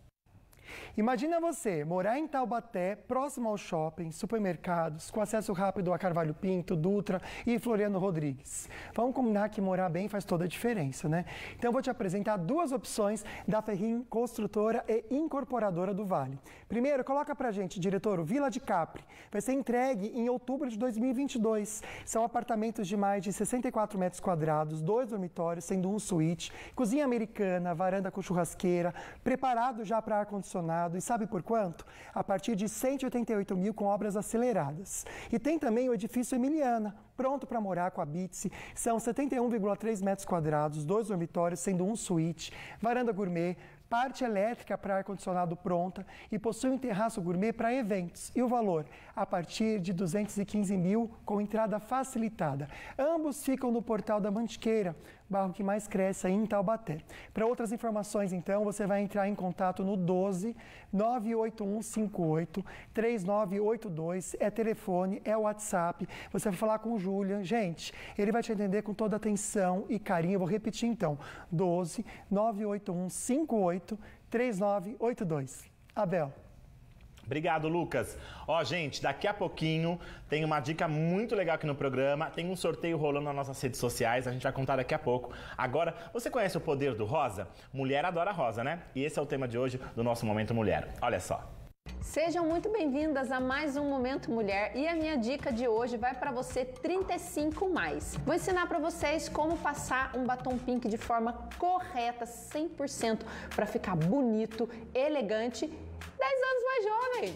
Imagina você morar em Taubaté, próximo ao shopping, supermercados, com acesso rápido a Carvalho Pinto, Dutra e Floriano Rodrigues. Vamos combinar que morar bem faz toda a diferença, né? Então eu vou te apresentar duas opções da Ferrim Construtora e Incorporadora do Vale. Primeiro, coloca pra gente, diretor, o Vila de Capri. Vai ser entregue em outubro de dois mil e vinte e dois. São apartamentos de mais de sessenta e quatro metros quadrados, dois dormitórios, sendo um suíte, cozinha americana, varanda com churrasqueira, preparado já para ar-condicionado. E sabe por quanto? A partir de cento e oitenta e oito mil com obras aceleradas. E tem também o edifício Emiliana, pronto para morar com a Bitse. São setenta e um vírgula três metros quadrados, dois dormitórios, sendo um suíte, varanda gourmet, parte elétrica para ar-condicionado pronta e possui um terraço gourmet para eventos. E o valor? A partir de duzentos e quinze mil com entrada facilitada. Ambos ficam no portal da Mantiqueira, bairro que mais cresce aí em Taubaté. Para outras informações, então, você vai entrar em contato no doze, nove oito um cinco oito, três nove oito dois, é telefone, é WhatsApp. Você vai falar com o Julian. Gente, ele vai te atender com toda atenção e carinho. Eu vou repetir, então, doze, nove oito um cinco oito, três nove oito dois. Abel. Obrigado, Lucas. Ó, gente, daqui a pouquinho tem uma dica muito legal aqui no programa. Tem um sorteio rolando nas nossas redes sociais, a gente vai contar daqui a pouco. Agora, você conhece o poder do rosa? Mulher adora rosa, né? E esse é o tema de hoje do nosso Momento Mulher. Olha só. Sejam muito bem-vindas a mais um Momento Mulher e a minha dica de hoje vai para você trinta e cinco mais. Vou ensinar para vocês como passar um batom pink de forma correta, cem por cento, para ficar bonito, elegante, dez anos mais jovem.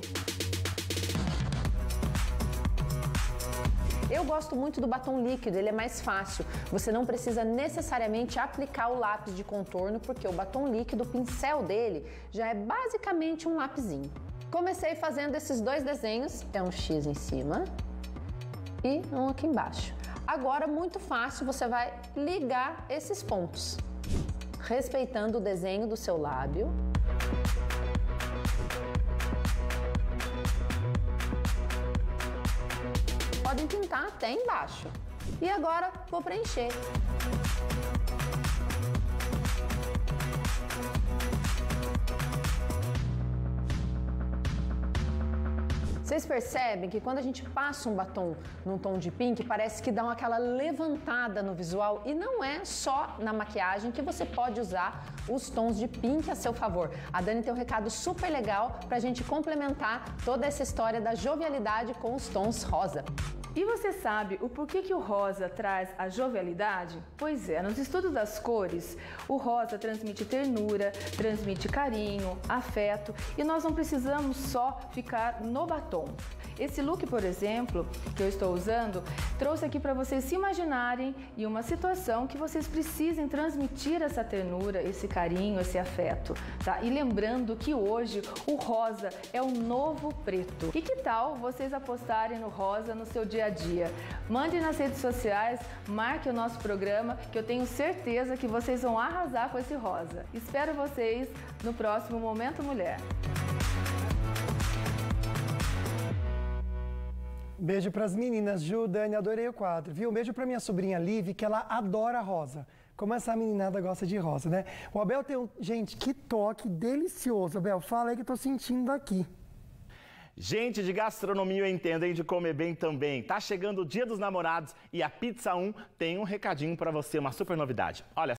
Eu gosto muito do batom líquido, ele é mais fácil. Você não precisa necessariamente aplicar o lápis de contorno, porque o batom líquido, o pincel dele, já é basicamente um lapisinho. Comecei fazendo esses dois desenhos, é um X em cima e um aqui embaixo. Agora, muito fácil, você vai ligar esses pontos, respeitando o desenho do seu lábio. Podem pintar até embaixo. E agora vou preencher. Vocês percebem que quando a gente passa um batom num tom de pink, parece que dá uma, aquela levantada no visual, e não é só na maquiagem que você pode usar os tons de pink a seu favor. A Dani tem um recado super legal pra gente complementar toda essa história da jovialidade com os tons rosa. E você sabe o porquê que o rosa traz a jovialidade? Pois é, nos estudos das cores, o rosa transmite ternura, transmite carinho, afeto, e nós não precisamos só ficar no batom. Esse look, por exemplo, que eu estou usando, trouxe aqui para vocês se imaginarem em uma situação que vocês precisem transmitir essa ternura, esse carinho, esse afeto, tá? E lembrando que hoje o rosa é o novo preto. E que tal vocês apostarem no rosa no seu dia a dia? Mande nas redes sociais, marque o nosso programa, que eu tenho certeza que vocês vão arrasar com esse rosa. Espero vocês no próximo Momento Mulher. Beijo para as meninas, Ju, Dani, adorei o quadro, viu? Beijo para minha sobrinha Liv, que ela adora rosa. Como essa meninada gosta de rosa, né? O Abel tem um... Gente, que toque delicioso. Abel, fala aí que eu tô sentindo daqui. Gente de gastronomia eu entendo, hein, de comer bem também. Tá chegando o Dia dos Namorados e a Pizza um tem um recadinho para você, uma super novidade. Olha.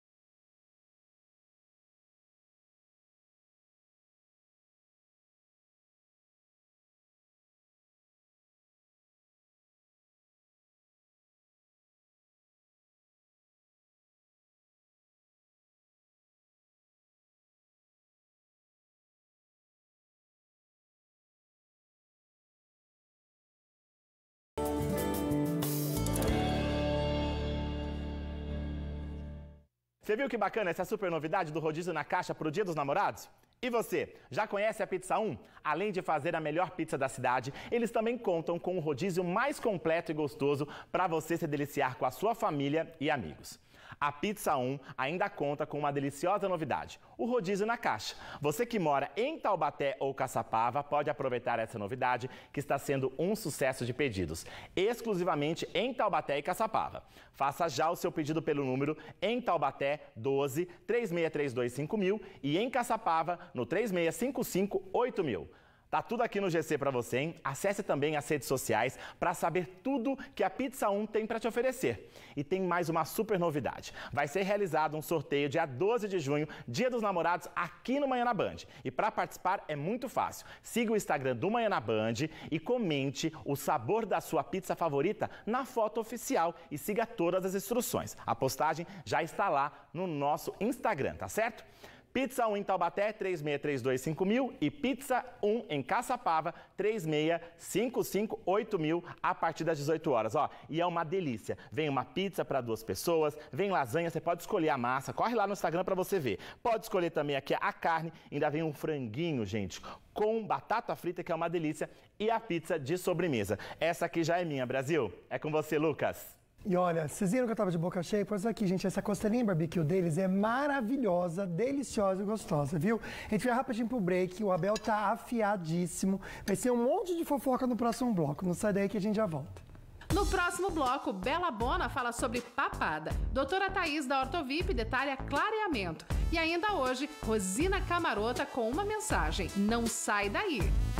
Você viu que bacana essa super novidade do rodízio na caixa para o Dia dos Namorados? E você, já conhece a Pizza um? Além de fazer a melhor pizza da cidade, eles também contam com o rodízio mais completo e gostoso para você se deliciar com a sua família e amigos. A Pizza um ainda conta com uma deliciosa novidade, o rodízio na caixa. Você que mora em Taubaté ou Caçapava pode aproveitar essa novidade que está sendo um sucesso de pedidos, exclusivamente em Taubaté e Caçapava. Faça já o seu pedido pelo número em Taubaté doze, três seis três dois, cinco mil e em Caçapava no três seis cinco cinco, oito mil. Tá tudo aqui no G C para você, hein? Acesse também as redes sociais para saber tudo que a Pizza um tem para te oferecer. E tem mais uma super novidade. Vai ser realizado um sorteio dia doze de junho, Dia dos Namorados, aqui no Manhã na Band. E para participar é muito fácil. Siga o Instagram do Manhã na Band e comente o sabor da sua pizza favorita na foto oficial e siga todas as instruções. A postagem já está lá no nosso Instagram, tá certo? Pizza um em Taubaté, três seis três dois, cinco mil e Pizza um em Caçapava, três seis cinco cinco, oito mil a partir das dezoito horas. Ó, e é uma delícia. Vem uma pizza para duas pessoas, vem lasanha, você pode escolher a massa. Corre lá no Instagram para você ver. Pode escolher também aqui a carne, ainda vem um franguinho, gente, com batata frita, que é uma delícia, e a pizza de sobremesa. Essa aqui já é minha, Brasil. É com você, Lucas. E olha, vocês viram que eu tava de boca cheia? Pois aqui, gente, essa costelinha barbecue deles é maravilhosa, deliciosa e gostosa, viu? A gente vai rapidinho pro break, o Abel tá afiadíssimo. Vai ser um monte de fofoca no próximo bloco. Não sai daí que a gente já volta. No próximo bloco, Bela Bona fala sobre papada. Doutora Thaís da Ortovip detalha clareamento. E ainda hoje, Rosina Camarota com uma mensagem. Não sai daí!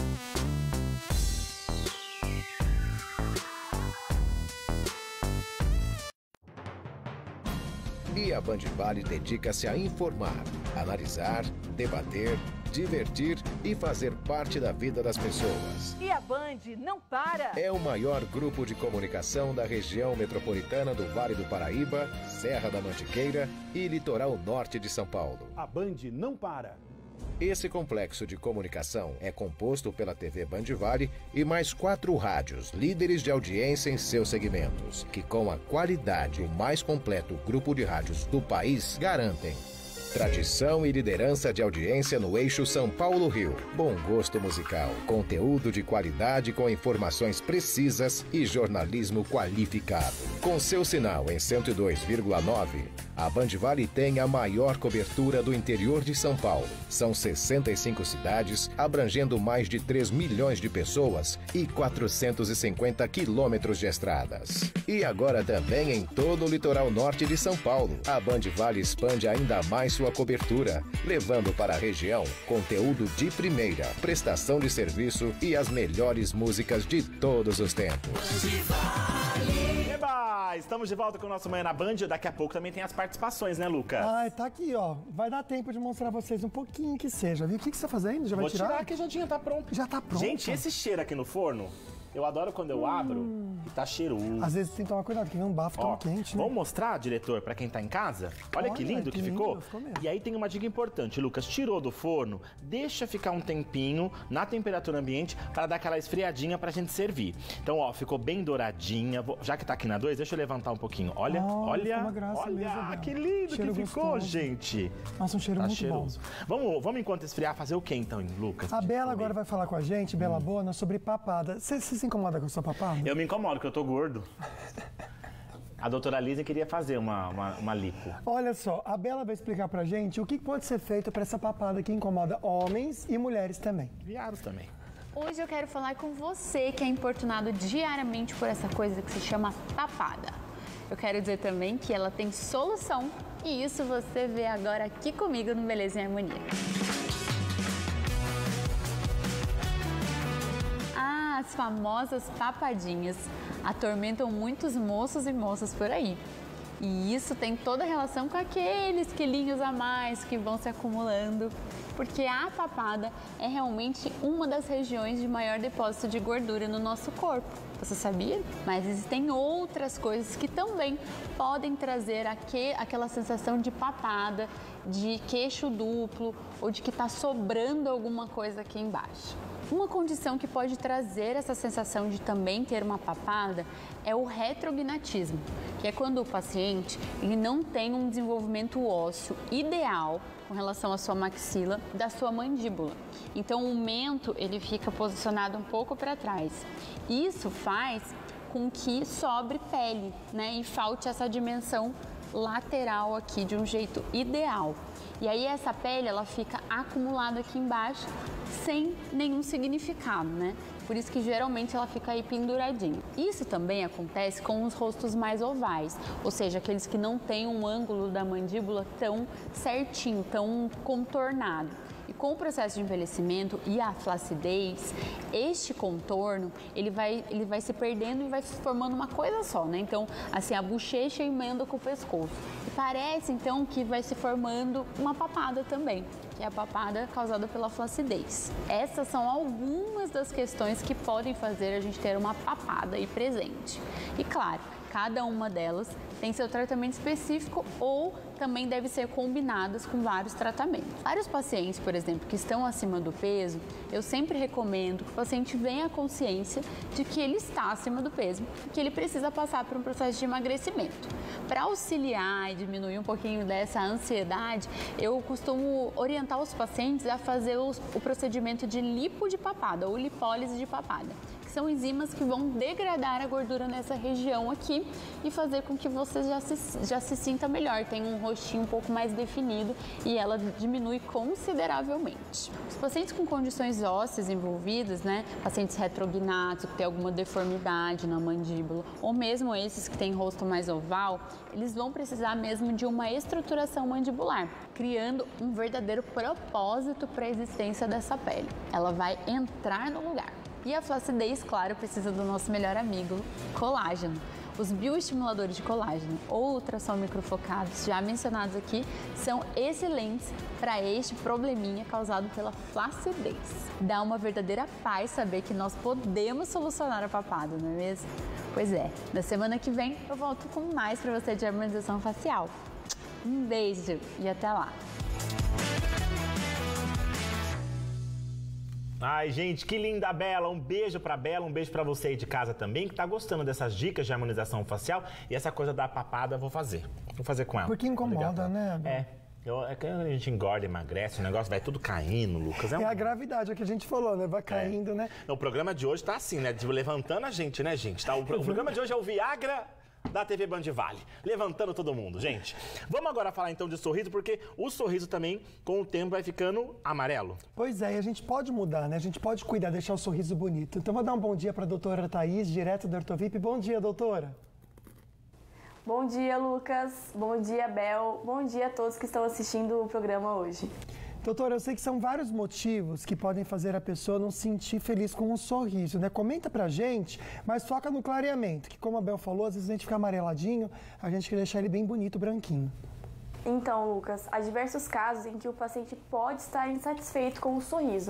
E a Band Vale dedica-se a informar, analisar, debater, divertir e fazer parte da vida das pessoas. E a Band não para! É o maior grupo de comunicação da região metropolitana do Vale do Paraíba, Serra da Mantiqueira e litoral norte de São Paulo. A Band não para! Esse complexo de comunicação é composto pela T V Band Vale e mais quatro rádios, líderes de audiência em seus segmentos, que com a qualidade e o mais completo grupo de rádios do país garantem tradição e liderança de audiência no eixo São Paulo-Rio. Bom gosto musical, conteúdo de qualidade com informações precisas e jornalismo qualificado. Com seu sinal em cento e dois vírgula nove, a Band Vale tem a maior cobertura do interior de São Paulo. São sessenta e cinco cidades, abrangendo mais de três milhões de pessoas e quatrocentos e cinquenta quilômetros de estradas. E agora também em todo o litoral norte de São Paulo. A Band Vale expande ainda mais sua cobertura, levando para a região conteúdo de primeira, prestação de serviço e as melhores músicas de todos os tempos. Eba! Estamos de volta com o nosso Manhã na Band. Daqui a pouco também tem as participações, né, Lucas? Ai, tá aqui, ó. Vai dar tempo de mostrar a vocês um pouquinho que seja, viu? O que, que você tá fazendo? Já vai Vou tirar? tirar que a jantinha tá pronta. Já tá pronta? Gente, esse cheiro aqui no forno Eu adoro quando eu abro hum. e tá cheiroso. Às vezes tem que tomar cuidado, porque vem um bafo tão quente, né? Vamos mostrar, diretor, pra quem tá em casa? Olha, Olha que lindo que, que lindo, ficou. ficou e aí tem uma dica importante, Lucas. Tirou do forno, deixa ficar um tempinho na temperatura ambiente para dar aquela esfriadinha pra gente servir. Então, ó, ficou bem douradinha. Vou, já que tá aqui na dois, deixa eu levantar um pouquinho. Olha, oh, olha, uma graça olha, mesmo, que lindo cheiro que ficou, gostoso. gente. Nossa, um cheiro tá muito cheiroso. bom. Vamos, vamos, enquanto esfriar, fazer o que então, Lucas? A Bela agora vai falar com a gente, Bela hum. Bona, sobre papada. Você se incomoda com a sua papada? Eu me incomodo, porque eu tô gordo. A doutora Lísia queria fazer uma, uma, uma lipo. Olha só, a Bela vai explicar pra gente o que pode ser feito para essa papada que incomoda homens e mulheres também. Viados também. Hoje eu quero falar com você que é importunado diariamente por essa coisa que se chama papada. Eu quero dizer também que ela tem solução e isso você vê agora aqui comigo no Beleza em Harmonia. As famosas papadinhas atormentam muitos moços e moças por aí. E isso tem toda a relação com aqueles quilinhos a mais que vão se acumulando, porque a papada é realmente uma das regiões de maior depósito de gordura no nosso corpo. Você sabia? Mas existem outras coisas que também podem trazer aqu- aquela sensação de papada, de queixo duplo ou de que está sobrando alguma coisa aqui embaixo. Uma condição que pode trazer essa sensação de também ter uma papada é o retrognatismo, que é quando o paciente ele não tem um desenvolvimento ósseo ideal com relação à sua maxila da sua mandíbula. Então o mento ele fica posicionado um pouco para trás. Isso faz com que sobre pele, né, e falte essa dimensão lateral aqui de um jeito ideal. E aí essa pele ela fica acumulada aqui embaixo sem nenhum significado, né? Por isso que geralmente ela fica aí penduradinha. Isso também acontece com os rostos mais ovais, ou seja, aqueles que não têm um ângulo da mandíbula tão certinho, tão contornado. E com o processo de envelhecimento e a flacidez, este contorno, ele vai, ele vai se perdendo e vai se formando uma coisa só, né? Então, assim, a bochecha emenda com o pescoço. E parece, então, que vai se formando uma papada também, que é a papada causada pela flacidez. Essas são algumas das questões que podem fazer a gente ter uma papada aí presente. E claro, cada uma delas tem seu tratamento específico ou também deve ser combinadas com vários tratamentos. Vários pacientes, por exemplo, que estão acima do peso, eu sempre recomendo que o paciente venha à consciência de que ele está acima do peso e que ele precisa passar por um processo de emagrecimento. Para auxiliar e diminuir um pouquinho dessa ansiedade, eu costumo orientar os pacientes a fazer os, o procedimento de lipo de papada ou lipólise de papada. São enzimas que vão degradar a gordura nessa região aqui e fazer com que você já se, já se sinta melhor, tenha um rostinho um pouco mais definido e ela diminui consideravelmente. Os pacientes com condições ósseas envolvidas, né, pacientes retrognatos, que têm alguma deformidade na mandíbula, ou mesmo esses que têm rosto mais oval, eles vão precisar mesmo de uma estruturação mandibular, criando um verdadeiro propósito para a existência dessa pele. Ela vai entrar no lugar. E a flacidez, claro, precisa do nosso melhor amigo, colágeno. Os bioestimuladores de colágeno ou ultrassom microfocados, já mencionados aqui, são excelentes para este probleminha causado pela flacidez. Dá uma verdadeira paz saber que nós podemos solucionar a papada, não é mesmo? Pois é, na semana que vem eu volto com mais para você de harmonização facial. Um beijo e até lá! Ai, gente, que linda a Bela. Um beijo pra Bela, um beijo pra você aí de casa também, que tá gostando dessas dicas de harmonização facial. E essa coisa da papada eu vou fazer. Vou fazer com ela. Porque incomoda, né? É. Eu, é que a gente engorda, emagrece, o negócio vai tudo caindo, Lucas. É, um... é a gravidade, é o que a gente falou, né? Vai caindo, é. né? O programa de hoje tá assim, né? Levantando a gente, né, gente? Tá, o, o programa de hoje é o Viagra da T V Bandivale, levantando todo mundo, gente. Vamos agora falar então de sorriso, porque o sorriso também, com o tempo, vai ficando amarelo. Pois é, e a gente pode mudar, né? A gente pode cuidar, deixar o sorriso bonito. Então, vou dar um bom dia para a doutora Thaís, direto da Ortovip. Bom dia, doutora. Bom dia, Lucas. Bom dia, Bel. Bom dia a todos que estão assistindo o programa hoje. Doutora, eu sei que são vários motivos que podem fazer a pessoa não se sentir feliz com um sorriso, né? Comenta pra gente, mas foca no clareamento, que como a Bel falou, às vezes a gente fica amareladinho, a gente quer deixar ele bem bonito, branquinho. Então, Lucas, há diversos casos em que o paciente pode estar insatisfeito com o sorriso.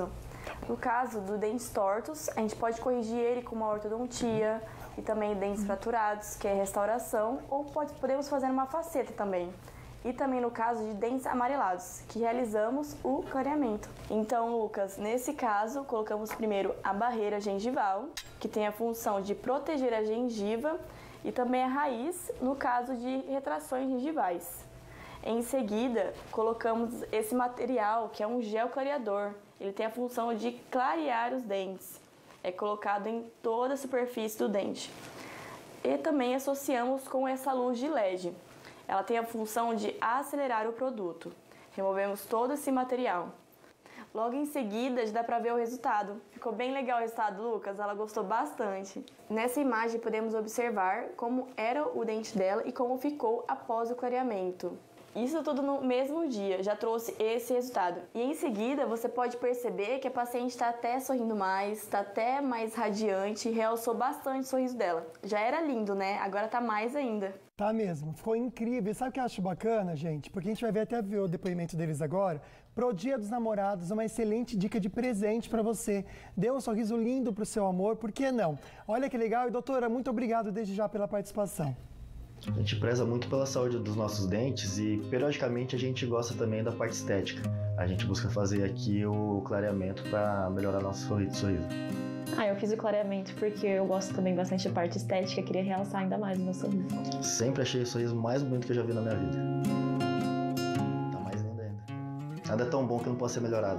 No caso do dentes tortos, a gente pode corrigir ele com uma ortodontia e também dentes fraturados, que é restauração, ou pode, podemos fazer uma faceta também. E também no caso de dentes amarelados, que realizamos o clareamento. Então, Lucas, nesse caso, colocamos primeiro a barreira gengival, que tem a função de proteger a gengiva, e também a raiz, no caso de retrações gengivais. Em seguida, colocamos esse material, que é um gel clareador. Ele tem a função de clarear os dentes. É colocado em toda a superfície do dente. E também associamos com essa luz de L E D. Ela tem a função de acelerar o produto. Removemos todo esse material. Logo em seguida, já dá para ver o resultado. Ficou bem legal o resultado, Lucas. Ela gostou bastante. Nessa imagem, podemos observar como era o dente dela e como ficou após o clareamento. Isso tudo no mesmo dia, já trouxe esse resultado. E em seguida, você pode perceber que a paciente está até sorrindo mais, está até mais radiante, realçou bastante o sorriso dela. Já era lindo, né? Agora tá mais ainda. Tá mesmo, ficou incrível. Sabe o que eu acho bacana, gente? Porque a gente vai ver até ver o depoimento deles agora. Pro Dia dos Namorados, uma excelente dica de presente para você. Dê um sorriso lindo pro seu amor, por que não? Olha que legal. E doutora, muito obrigado desde já pela participação. A gente preza muito pela saúde dos nossos dentes e, periodicamente, a gente gosta também da parte estética. A gente busca fazer aqui o clareamento para melhorar nosso sorriso. Ah, eu fiz o clareamento porque eu gosto também bastante da parte estética, queria realçar ainda mais o meu sorriso. Sempre achei o sorriso mais bonito que eu já vi na minha vida. Tá mais lindo ainda. Nada é tão bom que não possa ser melhorado.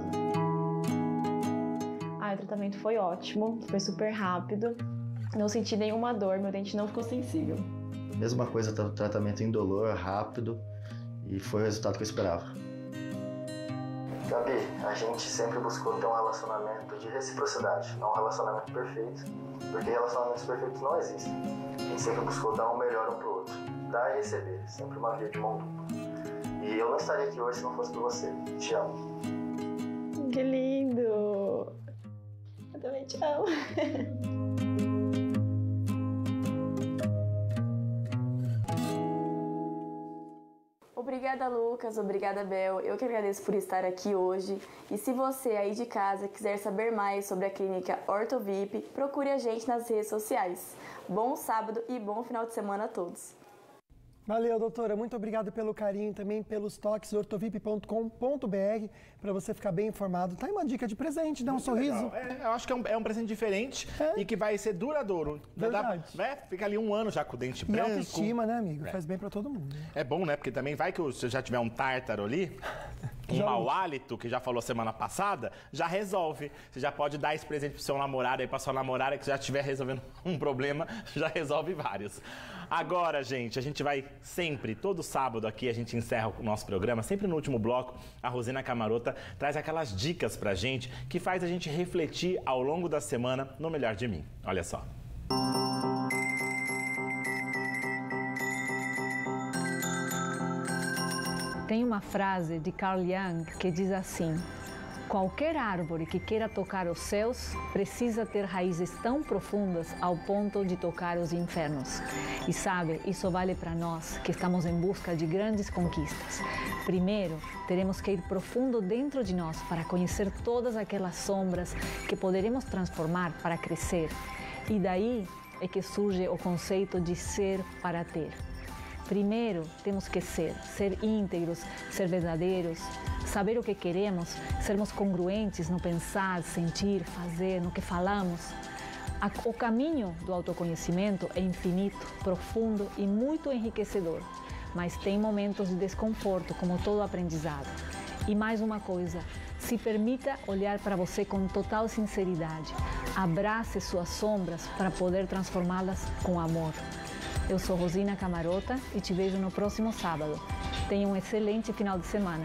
Ah, o tratamento foi ótimo, foi super rápido, não senti nenhuma dor, meu dente não ficou sensível. Mesma coisa, tratamento indolor, rápido, e foi o resultado que eu esperava. Gabi, a gente sempre buscou ter um relacionamento de reciprocidade, não um relacionamento perfeito, porque relacionamentos perfeitos não existem. A gente sempre buscou dar o melhor um pro outro, dar e receber, sempre uma via de mão dupla. E eu não estaria aqui hoje se não fosse por você. Te amo. Que lindo! Eu também te amo. Obrigada, Lucas. Obrigada, Bel. Eu que agradeço por estar aqui hoje. E se você aí de casa quiser saber mais sobre a clínica OrtoVip, procure a gente nas redes sociais. Bom sábado e bom final de semana a todos. Valeu, doutora. Muito obrigado pelo carinho, também pelos toques, ortovip ponto com ponto br, para você ficar bem informado. Tá aí uma dica de presente, dá um Muito sorriso. É, eu acho que é um, é um presente diferente é. e que vai ser duradouro. Verdade. Dá, né? Fica ali um ano já com o dente e branco. E autoestima, né, amigo? É. Faz bem para todo mundo. É bom, né? Porque também vai que você já tiver um tártaro ali, um mau hálito, que já falou semana passada, já resolve. Você já pode dar esse presente pro seu namorado aí, pra sua namorada, que já estiver resolvendo um problema, já resolve vários. Agora, gente, a gente vai sempre, todo sábado aqui, a gente encerra o nosso programa, sempre no último bloco, a Rosina Camarota traz aquelas dicas pra gente que faz a gente refletir ao longo da semana no Melhor de Mim. Olha só. Tem uma frase de Carl Jung que diz assim: qualquer árvore que queira tocar os céus precisa ter raízes tão profundas ao ponto de tocar os infernos. E sabe, isso vale para nós que estamos em busca de grandes conquistas. Primeiro, teremos que ir profundo dentro de nós para conhecer todas aquelas sombras que poderemos transformar para crescer. E daí é que surge o conceito de ser para ter. Primeiro, temos que ser, ser íntegros, ser verdadeiros, saber o que queremos, sermos congruentes no pensar, sentir, fazer, no que falamos. O caminho do autoconhecimento é infinito, profundo e muito enriquecedor, mas tem momentos de desconforto, como todo aprendizado. E mais uma coisa, se permita olhar para você com total sinceridade. Abrace suas sombras para poder transformá-las com amor. Eu sou Rosina Camarota e te vejo no próximo sábado. Tenha um excelente final de semana.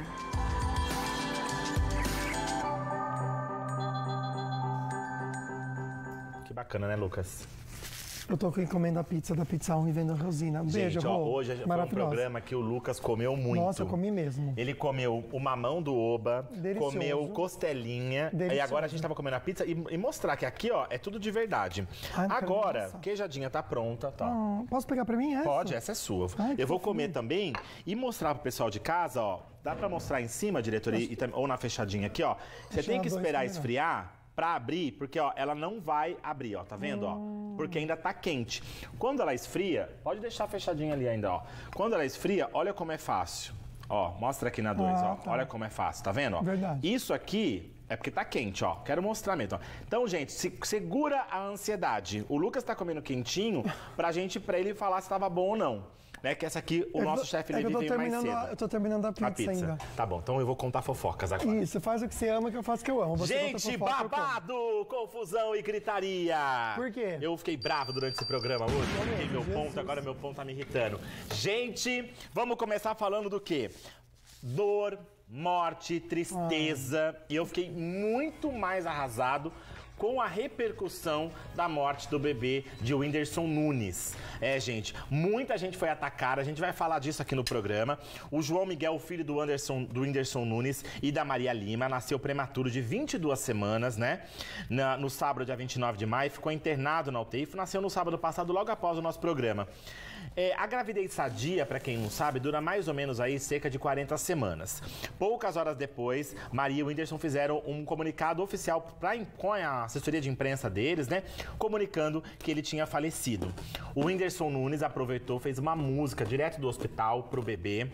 Que bacana, né, Lucas? Eu tô comendo a pizza da Pizza um e vendo a Rosina. Um beijo, Gente, ó, Rô. hoje foi um programa que o Lucas comeu muito. Nossa, eu comi mesmo. Ele comeu o mamão do Oba, Delicioso. comeu costelinha. Delicioso. E agora a gente tava comendo a pizza e, e mostrar que aqui, ó, é tudo de verdade. Ai, agora, nossa. queijadinha tá pronta, tá? Ah, posso pegar pra mim essa? Pode, essa é sua. Ai, eu vou comer também e mostrar pro pessoal de casa, ó. Dá pra mostrar em cima, diretor, e, e, ou na fechadinha aqui, ó. Você tem que esperar esfriar pra abrir, porque, ó, ela não vai abrir, ó. Tá vendo, ó? Porque ainda tá quente. Quando ela esfria, pode deixar fechadinha ali ainda, ó. Quando ela esfria, olha como é fácil. Ó, mostra aqui na dois, Ah, ó. tá. Olha como é fácil, tá vendo, ó? Verdade. Isso aqui é porque tá quente, ó. Quero mostrar mesmo. Ó. Então, gente, se, segura a ansiedade. O Lucas tá comendo quentinho pra gente, pra ele falar se tava bom ou não. Né? Que essa aqui, o É que nosso eu- chefe é que eu Levi tô veio mais terminando cedo. a- eu tô terminando a pizza ainda. Tá bom, então eu vou contar fofocas agora. Isso, faz o que você ama que eu faço o que eu amo. Você conta Gente, fofoca, eu como. babado, confusão e gritaria. Por quê? Eu fiquei bravo durante esse programa hoje. Eu fiquei meu Jesus. ponto, agora meu ponto tá me irritando. Gente, vamos começar falando do quê? Dor, morte, tristeza. E eu fiquei muito mais arrasado com a repercussão da morte do bebê de Whindersson Nunes. É, gente, muita gente foi atacada, a gente vai falar disso aqui no programa. O João Miguel, filho do, Anderson, do Whindersson Nunes e da Maria Lima, nasceu prematuro de vinte e duas semanas, né? Na, no sábado, dia vinte e nove de maio, ficou internado na U T I, nasceu no sábado passado, logo após o nosso programa. É, a gravidez sadia, para quem não sabe, dura mais ou menos aí cerca de quarenta semanas. Poucas horas depois, Maria e o Whindersson fizeram um comunicado oficial pra, com a assessoria de imprensa deles, né? Comunicando que ele tinha falecido. O Whindersson Nunes aproveitou, fez uma música direto do hospital pro bebê.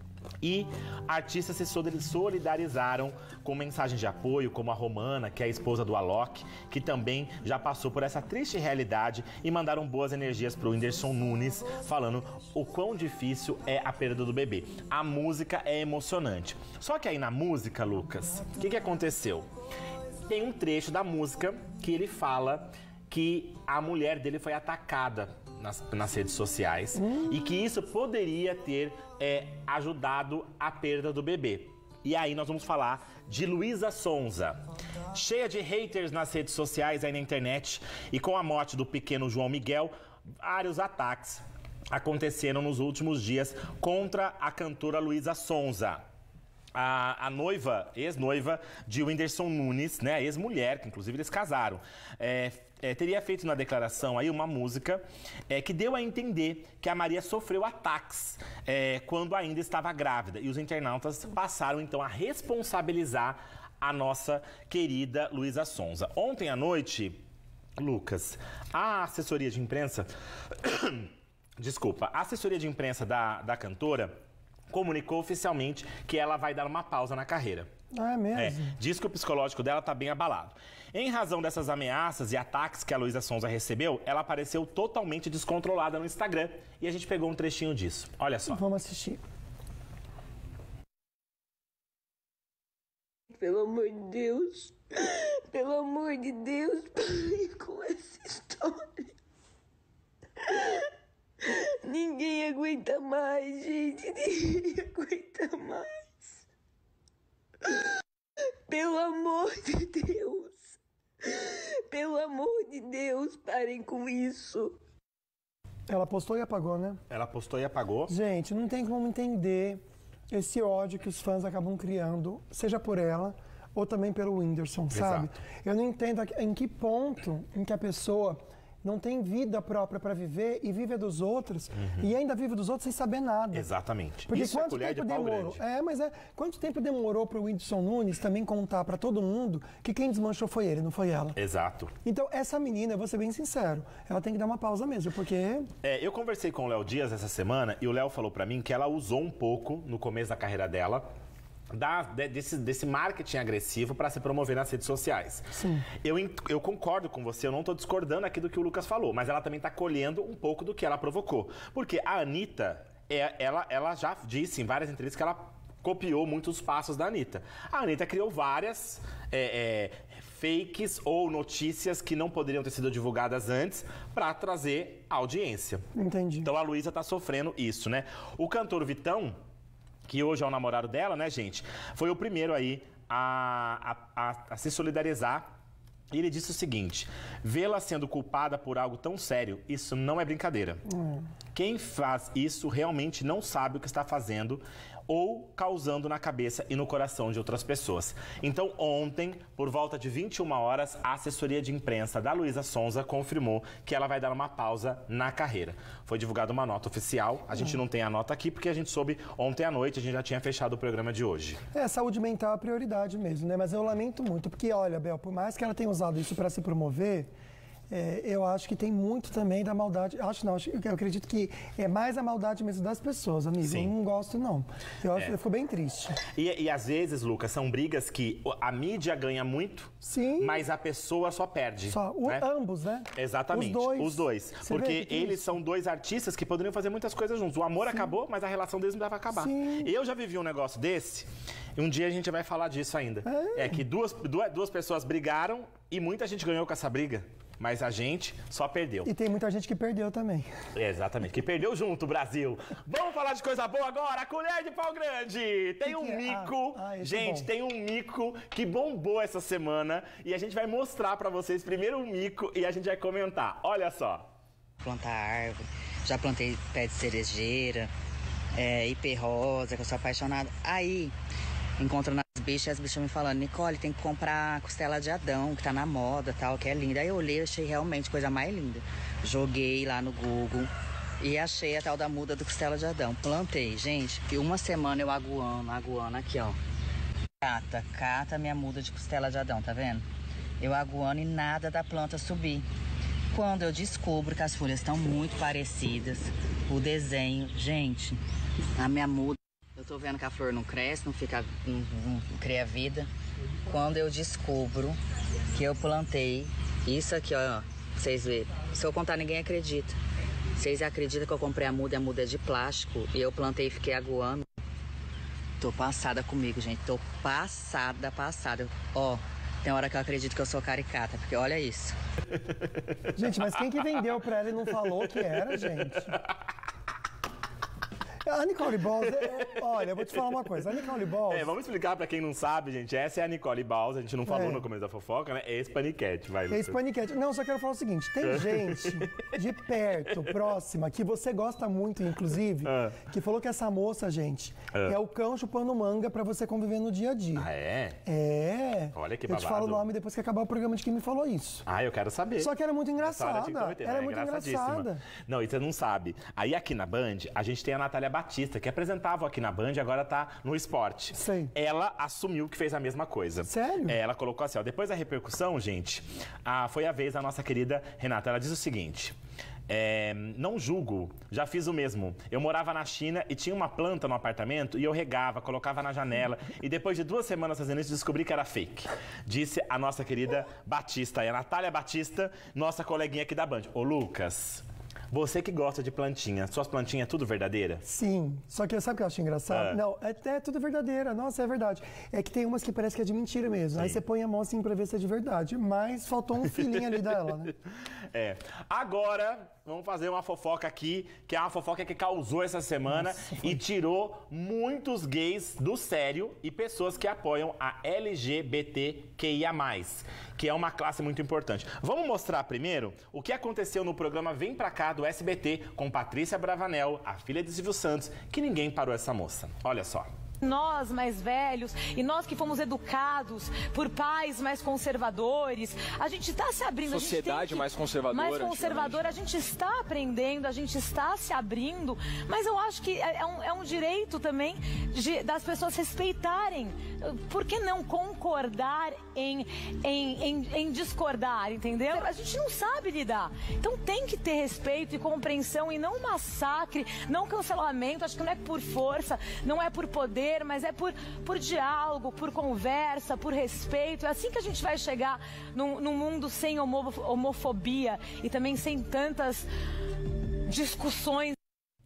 E artistas se solidarizaram com mensagens de apoio, como a Romana, que é a esposa do Alok, que também já passou por essa triste realidade, e mandaram boas energias para o Whindersson Nunes, falando o quão difícil é a perda do bebê. A música é emocionante. Só que aí na música, Lucas, o que, que aconteceu? Tem um trecho da música que ele fala que a mulher dele foi atacada nas, nas redes sociais hum. e que isso poderia ter é, ajudado a perda do bebê. E aí nós vamos falar de Luísa Sonza, cheia de haters nas redes sociais, aí na internet, e com a morte do pequeno João Miguel, vários ataques aconteceram nos últimos dias contra a cantora Luísa Sonza. A, a noiva, ex-noiva de Whindersson Nunes, né, ex-mulher, que inclusive eles casaram, é, é, teria feito na declaração aí uma música é, que deu a entender que a Maria sofreu ataques é, quando ainda estava grávida. E os internautas passaram então a responsabilizar a nossa querida Luísa Sonza. Ontem à noite, Lucas, a assessoria de imprensa, desculpa, a assessoria de imprensa da, da cantora comunicou oficialmente que ela vai dar uma pausa na carreira. Ah, é mesmo? É, diz que o psicológico dela está bem abalado. Em razão dessas ameaças e ataques que a Luísa Sonza recebeu, ela apareceu totalmente descontrolada no Instagram e a gente pegou um trechinho disso. Olha só. Vamos assistir. Pelo amor de Deus, pelo amor de Deus, pare com essa história. Ninguém aguenta mais, gente. Ninguém aguenta mais. Pelo amor de Deus. Pelo amor de Deus, parem com isso. Ela postou e apagou, né? Ela postou e apagou. Gente, não tem como entender esse ódio que os fãs acabam criando, seja por ela ou também pelo Whindersson, sabe? Exato. Eu não entendo em que ponto em que a pessoa não tem vida própria para viver e vive a dos outros, uhum. e ainda vive dos outros sem saber nada. Exatamente. Porque Isso é quanto colher tempo de pau demorou? grande. É, mas é quanto tempo demorou para o Whindersson Nunes também contar para todo mundo que quem desmanchou foi ele, não foi ela? Exato. Então essa menina, eu vou ser bem sincero, ela tem que dar uma pausa mesmo, porque é, eu conversei com o Léo Dias essa semana e o Léo falou para mim que ela usou um pouco no começo da carreira dela Da, desse, desse marketing agressivo para se promover nas redes sociais. Sim. Eu, eu concordo com você, eu não estou discordando aqui do que o Lucas falou, mas ela também está colhendo um pouco do que ela provocou. Porque a Anitta, é, ela, ela já disse em várias entrevistas que ela copiou muitos passos da Anitta. A Anitta criou várias é, é, fakes ou notícias que não poderiam ter sido divulgadas antes para trazer audiência. Entendi. Então a Luísa está sofrendo isso, né? O cantor Vitão, que hoje é o namorado dela, né, gente? Foi o primeiro aí a, a, a, a se solidarizar E ele disse o seguinte: vê-la sendo culpada por algo tão sério, isso não é brincadeira. Hum. Quem faz isso realmente não sabe o que está fazendo ou causando na cabeça e no coração de outras pessoas. Então, ontem, por volta de vinte e uma horas, a assessoria de imprensa da Luísa Sonza confirmou que ela vai dar uma pausa na carreira. Foi divulgada uma nota oficial, a gente não tem a nota aqui porque a gente soube ontem à noite, a gente já tinha fechado o programa de hoje. É, saúde mental é a prioridade mesmo, né? Mas eu lamento muito, porque olha, Bel, por mais que ela tenha usado isso para se promover, É, eu acho que tem muito também da maldade. Acho não, acho, eu acredito que é mais a maldade mesmo das pessoas, amigo. Sim. Eu não gosto, não. Eu, acho, é. eu fico bem triste. E, e às vezes, Lucas, são brigas que a mídia ganha muito, Sim. mas a pessoa só perde. Só, o, né? Ambos, né? Exatamente. Os dois. Os dois. Porque eles são dois artistas que poderiam fazer muitas coisas juntos. O amor Sim. acabou, mas a relação deles não dava acabar. Sim. Eu já vivi um negócio desse. E um dia a gente vai falar disso ainda. É, é que duas, duas, duas pessoas brigaram e muita gente ganhou com essa briga. Mas a gente só perdeu. E tem muita gente que perdeu também. É, exatamente, que perdeu junto, Brasil. Vamos falar de coisa boa agora? A colher de pau grande. Tem que um que mico, ah, ah, gente, é tem um mico que bombou essa semana. E a gente vai mostrar pra vocês primeiro o mico e a gente vai comentar. Olha só. Plantar árvore, já plantei pé de cerejeira, é, ipê rosa, que eu sou apaixonada. Aí, encontrando as bichas, as bichas me falando: Nicole, tem que comprar costela de Adão, que tá na moda, tal, que é linda. Aí eu olhei, achei realmente coisa mais linda. Joguei lá no Google e achei a tal da muda do costela de Adão. Plantei, gente, e uma semana eu aguando, aguando aqui, ó. Cata, cata minha muda de costela de Adão, tá vendo? Eu aguando e nada da planta subir. Quando eu descubro que as folhas estão muito parecidas, o desenho, gente, a minha muda. Eu tô vendo que a flor não cresce, não fica, não, não cria vida. Quando eu descubro que eu plantei isso aqui, ó, vocês verem. Se eu contar, ninguém acredita. Vocês acreditam que eu comprei a muda e a muda é de plástico e eu plantei e fiquei aguando? Tô passada comigo, gente. Tô passada, passada. Ó, tem hora que eu acredito que eu sou caricata, porque olha isso. Gente, mas quem que vendeu pra ela e não falou que era, gente? A Nicole Balls, olha, eu vou te falar uma coisa, a Nicole Balls... É, vamos explicar pra quem não sabe, gente, essa é a Nicole Balls, a gente não falou é. no começo da fofoca, né? É ex-paniquete, vai, Lucas. Ex-paniquete. Não, só quero falar o seguinte, tem gente de perto, próxima, que você gosta muito, inclusive, ah. que falou que essa moça, gente, ah. é o cão chupando manga pra você conviver no dia a dia. Ah, é? É. Olha que babado. Eu te falo o nome depois que acabar o programa de quem me falou isso. Ah, eu quero saber. Só que era muito engraçada. Era é muito engraçada. Não, e você não sabe. Aí aqui na Band, a gente tem a Natália Batista, que apresentava aqui na Band e agora tá no esporte. Sim. Ela assumiu que fez a mesma coisa. Sério? É, ela colocou assim, ó, depois da repercussão, gente, a, foi a vez da nossa querida Renata. Ela diz o seguinte: é, não julgo, já fiz o mesmo. Eu morava na China e tinha uma planta no apartamento e eu regava, colocava na janela e depois de duas semanas fazendo isso, descobri que era fake. Disse a nossa querida Batista, e a Natália Batista, nossa coleguinha aqui da Band. Ô, Lucas... Você que gosta de plantinha, suas plantinhas é tudo verdadeira? Sim, só que sabe o que eu acho engraçado? Ah. Não, é, é tudo verdadeira, nossa, é verdade. É que tem umas que parece que é de mentira mesmo, Sim. aí você põe a mão assim pra ver se é de verdade, mas faltou um filhinho ali dela, né? É, agora vamos fazer uma fofoca aqui, que é uma fofoca que causou essa semana nossa, e tirou muitos gays do sério e pessoas que apoiam a L G B T Q I A mais, que é uma classe muito importante. Vamos mostrar primeiro o que aconteceu no programa Vem Pra Cá do S B T com Patrícia Bravanel, a filha de Silvio Santos, que ninguém parou essa moça. Olha só. Nós mais velhos e nós que fomos educados por pais mais conservadores, a gente está se abrindo. Sociedade que, mais conservadora. Mais conservadora, a gente está aprendendo, a gente está se abrindo, mas eu acho que é um, é um direito também de, das pessoas respeitarem. Por que não concordar em, em, em, em discordar, entendeu? A gente não sabe lidar. Então tem que ter respeito e compreensão e não massacre, não cancelamento. Acho que não é por força, não é por poder, mas é por, por diálogo, por conversa, por respeito. É assim que a gente vai chegar num, num mundo sem homo, homofobia e também sem tantas discussões.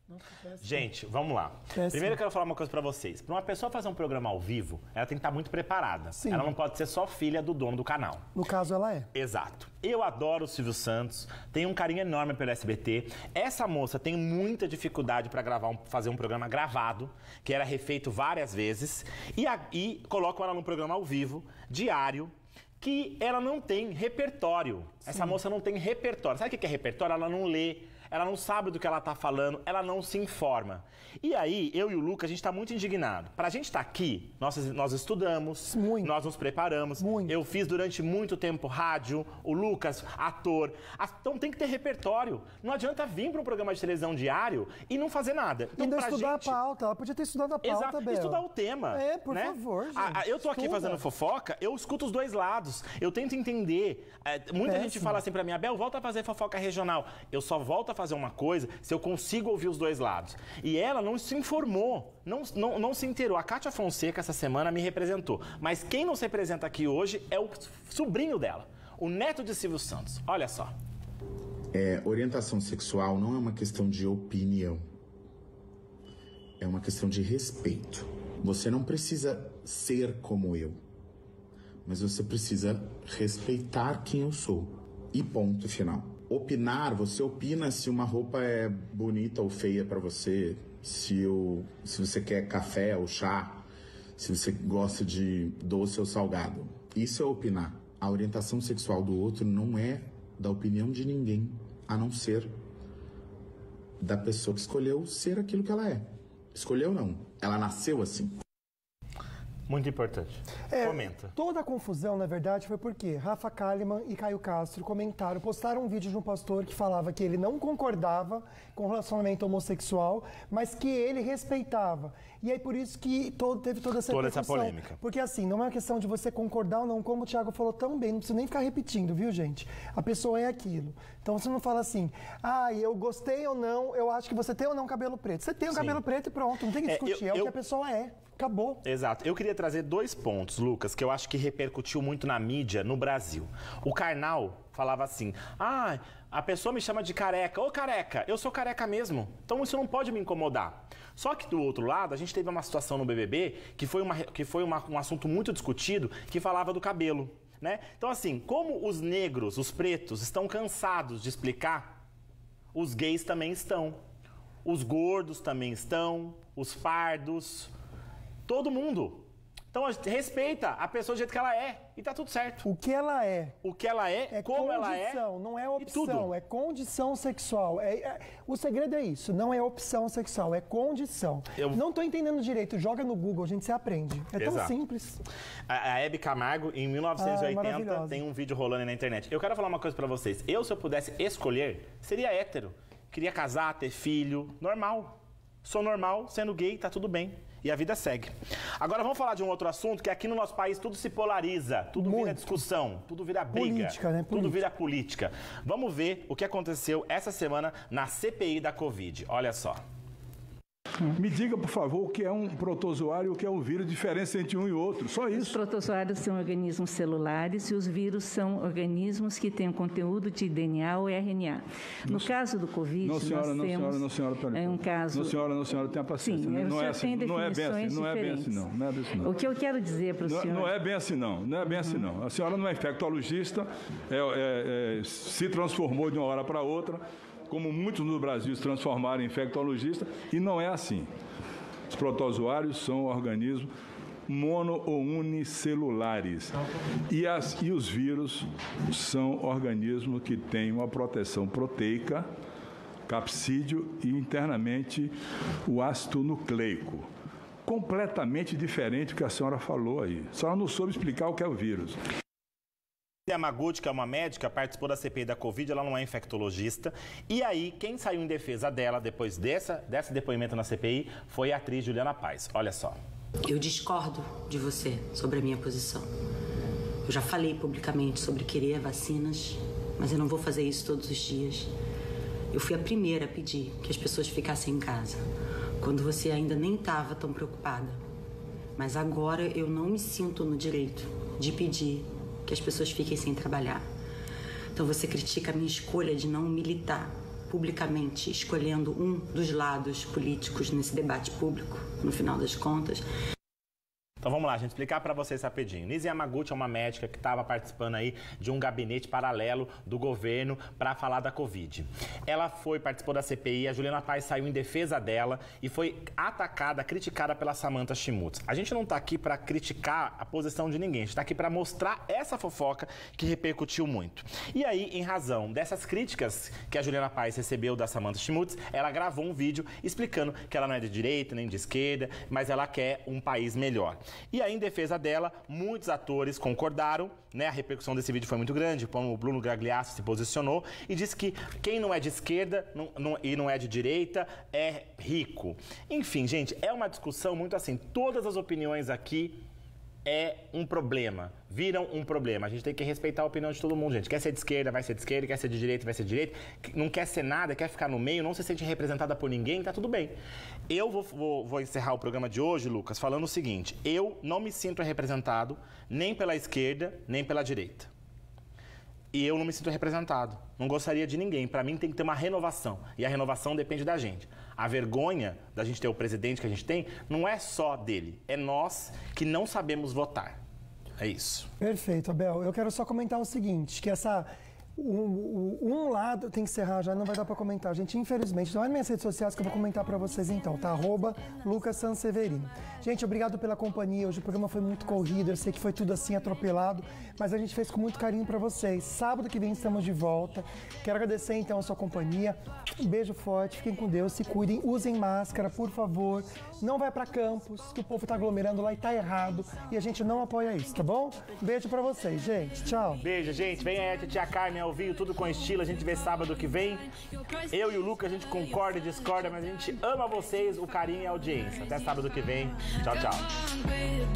Gente, vamos lá. Primeiro eu quero falar uma coisa pra vocês. Pra uma pessoa fazer um programa ao vivo, ela tem que estar muito preparada. Sim. Ela não pode ser só filha do dono do canal. No caso, ela é. Exato. Eu adoro o Silvio Santos, tenho um carinho enorme pelo S B T. Essa moça tem muita dificuldade pra gravar um, fazer um programa gravado, que era refeito várias vezes, e, a, e colocam ela num programa ao vivo, diário, que ela não tem repertório. Sim. Essa moça não tem repertório. Sabe o que é repertório? Ela não lê, ela não sabe do que ela está falando, ela não se informa. E aí, eu e o Lucas, a gente está muito indignado. Para a gente estar tá aqui, nós, nós estudamos, muito. nós nos preparamos. Muito. Eu fiz durante muito tempo rádio, o Lucas, ator. Então tem que ter repertório. Não adianta vir para um programa de televisão diário e não fazer nada. Então, ainda pra estudar gente... a pauta, ela podia ter estudado a pauta, Exato, Bel. estudar o tema. É, por né? favor, gente. A, a, eu tô aqui Estuda. fazendo fofoca, eu escuto os dois lados. Eu tento entender. É, muita Péssimo. gente fala assim para mim, Bel, volta a fazer fofoca regional. Eu só volto a fazer uma coisa se eu consigo ouvir os dois lados. E ela não se informou, não, não, não se inteirou. A Kátia Fonseca, essa semana, me representou. Mas quem nos representa aqui hoje é o sobrinho dela, o neto de Silvio Santos. Olha só. É, orientação sexual não é uma questão de opinião. É uma questão de respeito. Você não precisa ser como eu, mas você precisa respeitar quem eu sou. E ponto final. Opinar, você opina se uma roupa é bonita ou feia pra você, se, eu, se você quer café ou chá, se você gosta de doce ou salgado. Isso é opinar. A orientação sexual do outro não é da opinião de ninguém, a não ser da pessoa que escolheu ser aquilo que ela é. Escolheu não, ela nasceu assim. Muito importante. É, Comenta. Toda a confusão, na verdade, foi porque Rafa Kalimann e Caio Castro comentaram, postaram um vídeo de um pastor que falava que ele não concordava com o relacionamento homossexual, mas que ele respeitava. E aí, por isso que todo, teve toda essa Toda essa polêmica. Porque, assim, não é uma questão de você concordar ou não, como o Thiago falou tão bem, não precisa nem ficar repetindo, viu, gente? A pessoa é aquilo. Então, você não fala assim, ah, eu gostei ou não, eu acho que você tem ou não cabelo preto. Você tem o um cabelo preto e pronto, não tem que discutir, é, eu, é o eu... que a pessoa é. Acabou. Exato. Eu queria trazer dois pontos, Lucas, que eu acho que repercutiu muito na mídia no Brasil. O Karnal falava assim, ah, a pessoa me chama de careca. Ô, careca, eu sou careca mesmo. Então isso não pode me incomodar. Só que do outro lado, a gente teve uma situação no B B B que foi, uma, que foi uma, um assunto muito discutido, que falava do cabelo, né? Então assim, como os negros, os pretos, estão cansados de explicar, os gays também estão. Os gordos também estão, os pardos... Todo mundo. Então, respeita a pessoa do jeito que ela é e tá tudo certo. O que ela é. O que ela é, é como condição, ela é. Não é opção, é condição sexual. É, é, o segredo é isso, não é opção sexual, é condição. Eu... Não tô entendendo direito, joga no Google, a gente se aprende. É Exato. Tão simples. A, a Hebe Camargo, em mil novecentos e oitenta, ah, tem um vídeo rolando aí na internet. Eu quero falar uma coisa pra vocês. Eu, se eu pudesse escolher, seria hétero. Queria casar, ter filho, normal. Sou normal, sendo gay, tá tudo bem. E a vida segue. Agora vamos falar de um outro assunto, que aqui no nosso país tudo se polariza, tudo Muito. vira discussão, tudo vira briga, política, né? Política. tudo vira política. Vamos ver o que aconteceu essa semana na C P I da Covid. Olha só. Me diga, por favor, o que é um protozoário e o que é um vírus, diferença entre um e outro, só isso. Os protozoários são organismos celulares e os vírus são organismos que têm um conteúdo de D N A ou R N A. No não, caso do Covid, não, senhora, nós não, temos... Senhora, não, senhora, peraí. É um caso... Não, senhora, não, senhora, tenha paciência. Sim, não, não, é assim, tem não é bem assim, não é bem assim, não. Não é bem assim, não. O que eu quero dizer para o não, senhor... Não é bem assim, não. Não é bem uhum. assim, não. A senhora não é infectologista, é, é, é, se transformou de uma hora para outra, como muitos no Brasil se transformaram em infectologista, e não é assim. Os protozoários são organismos mono ou unicelulares. E, as, e os vírus são organismos que têm uma proteção proteica, capsídeo e internamente o ácido nucleico. Completamente diferente do que a senhora falou aí. A senhora não soube explicar o que é o vírus. Yamaguchi, que é uma médica, participou da C P I da Covid, ela não é infectologista. E aí, quem saiu em defesa dela depois dessa, desse depoimento na C P I foi a atriz Juliana Paz. Olha só. Eu discordo de você sobre a minha posição. Eu já falei publicamente sobre querer vacinas, mas eu não vou fazer isso todos os dias. Eu fui a primeira a pedir que as pessoas ficassem em casa, quando você ainda nem estava tão preocupada. Mas agora eu não me sinto no direito de pedir que as pessoas fiquem sem trabalhar. Então você critica a minha escolha de não militar publicamente, escolhendo um dos lados políticos nesse debate público, no final das contas. Então vamos lá, gente, explicar para vocês rapidinho. Nise Yamaguchi é uma médica que estava participando aí de um gabinete paralelo do governo para falar da Covid. Ela foi, participou da C P I, a Juliana Paes saiu em defesa dela e foi atacada, criticada pela Samantha Schmutz. A gente não está aqui para criticar a posição de ninguém, a gente está aqui para mostrar essa fofoca que repercutiu muito. E aí, em razão dessas críticas que a Juliana Paes recebeu da Samantha Schmutz, ela gravou um vídeo explicando que ela não é de direita nem de esquerda, mas ela quer um país melhor. E aí, em defesa dela, muitos atores concordaram, né? A repercussão desse vídeo foi muito grande, como o Bruno Gagliasso se posicionou e disse que quem não é de esquerda não, não, e não é de direita é rico. Enfim, gente, é uma discussão muito assim, todas as opiniões aqui é um problema, viram um problema. A gente tem que respeitar a opinião de todo mundo, gente. Quer ser de esquerda, vai ser de esquerda, quer ser de direita, vai ser de direita. Não quer ser nada, quer ficar no meio, não se sente representada por ninguém, tá tudo bem. Eu vou, vou, vou encerrar o programa de hoje, Lucas, falando o seguinte: eu não me sinto representado nem pela esquerda, nem pela direita. E eu não me sinto representado. Não gostaria de ninguém. Para mim tem que ter uma renovação. E a renovação depende da gente. A vergonha da gente ter o presidente que a gente tem não é só dele. É nós que não sabemos votar. É isso. Perfeito, Abel. Eu quero só comentar o seguinte, que essa... Um, um lado, tem que encerrar já, não vai dar para comentar, gente, infelizmente. Então é nas minhas redes sociais que eu vou comentar para vocês então, tá? Arroba Lucas Sanseverino. Gente, obrigado pela companhia, hoje o programa foi muito corrido, eu sei que foi tudo assim atropelado, mas a gente fez com muito carinho para vocês. Sábado que vem estamos de volta. Quero agradecer então a sua companhia, um beijo forte, fiquem com Deus, se cuidem, usem máscara, por favor. Não vai para campus, que o povo tá aglomerando lá e tá errado, e a gente não apoia isso, tá bom? Beijo para vocês, gente, tchau. Beijo, gente, vem aí a Tia Carmen ao vivo, tudo com estilo, a gente vê sábado que vem. Eu e o Lucas, a gente concorda e discorda, mas a gente ama vocês, o carinho e a audiência. Até sábado que vem. Tchau, tchau.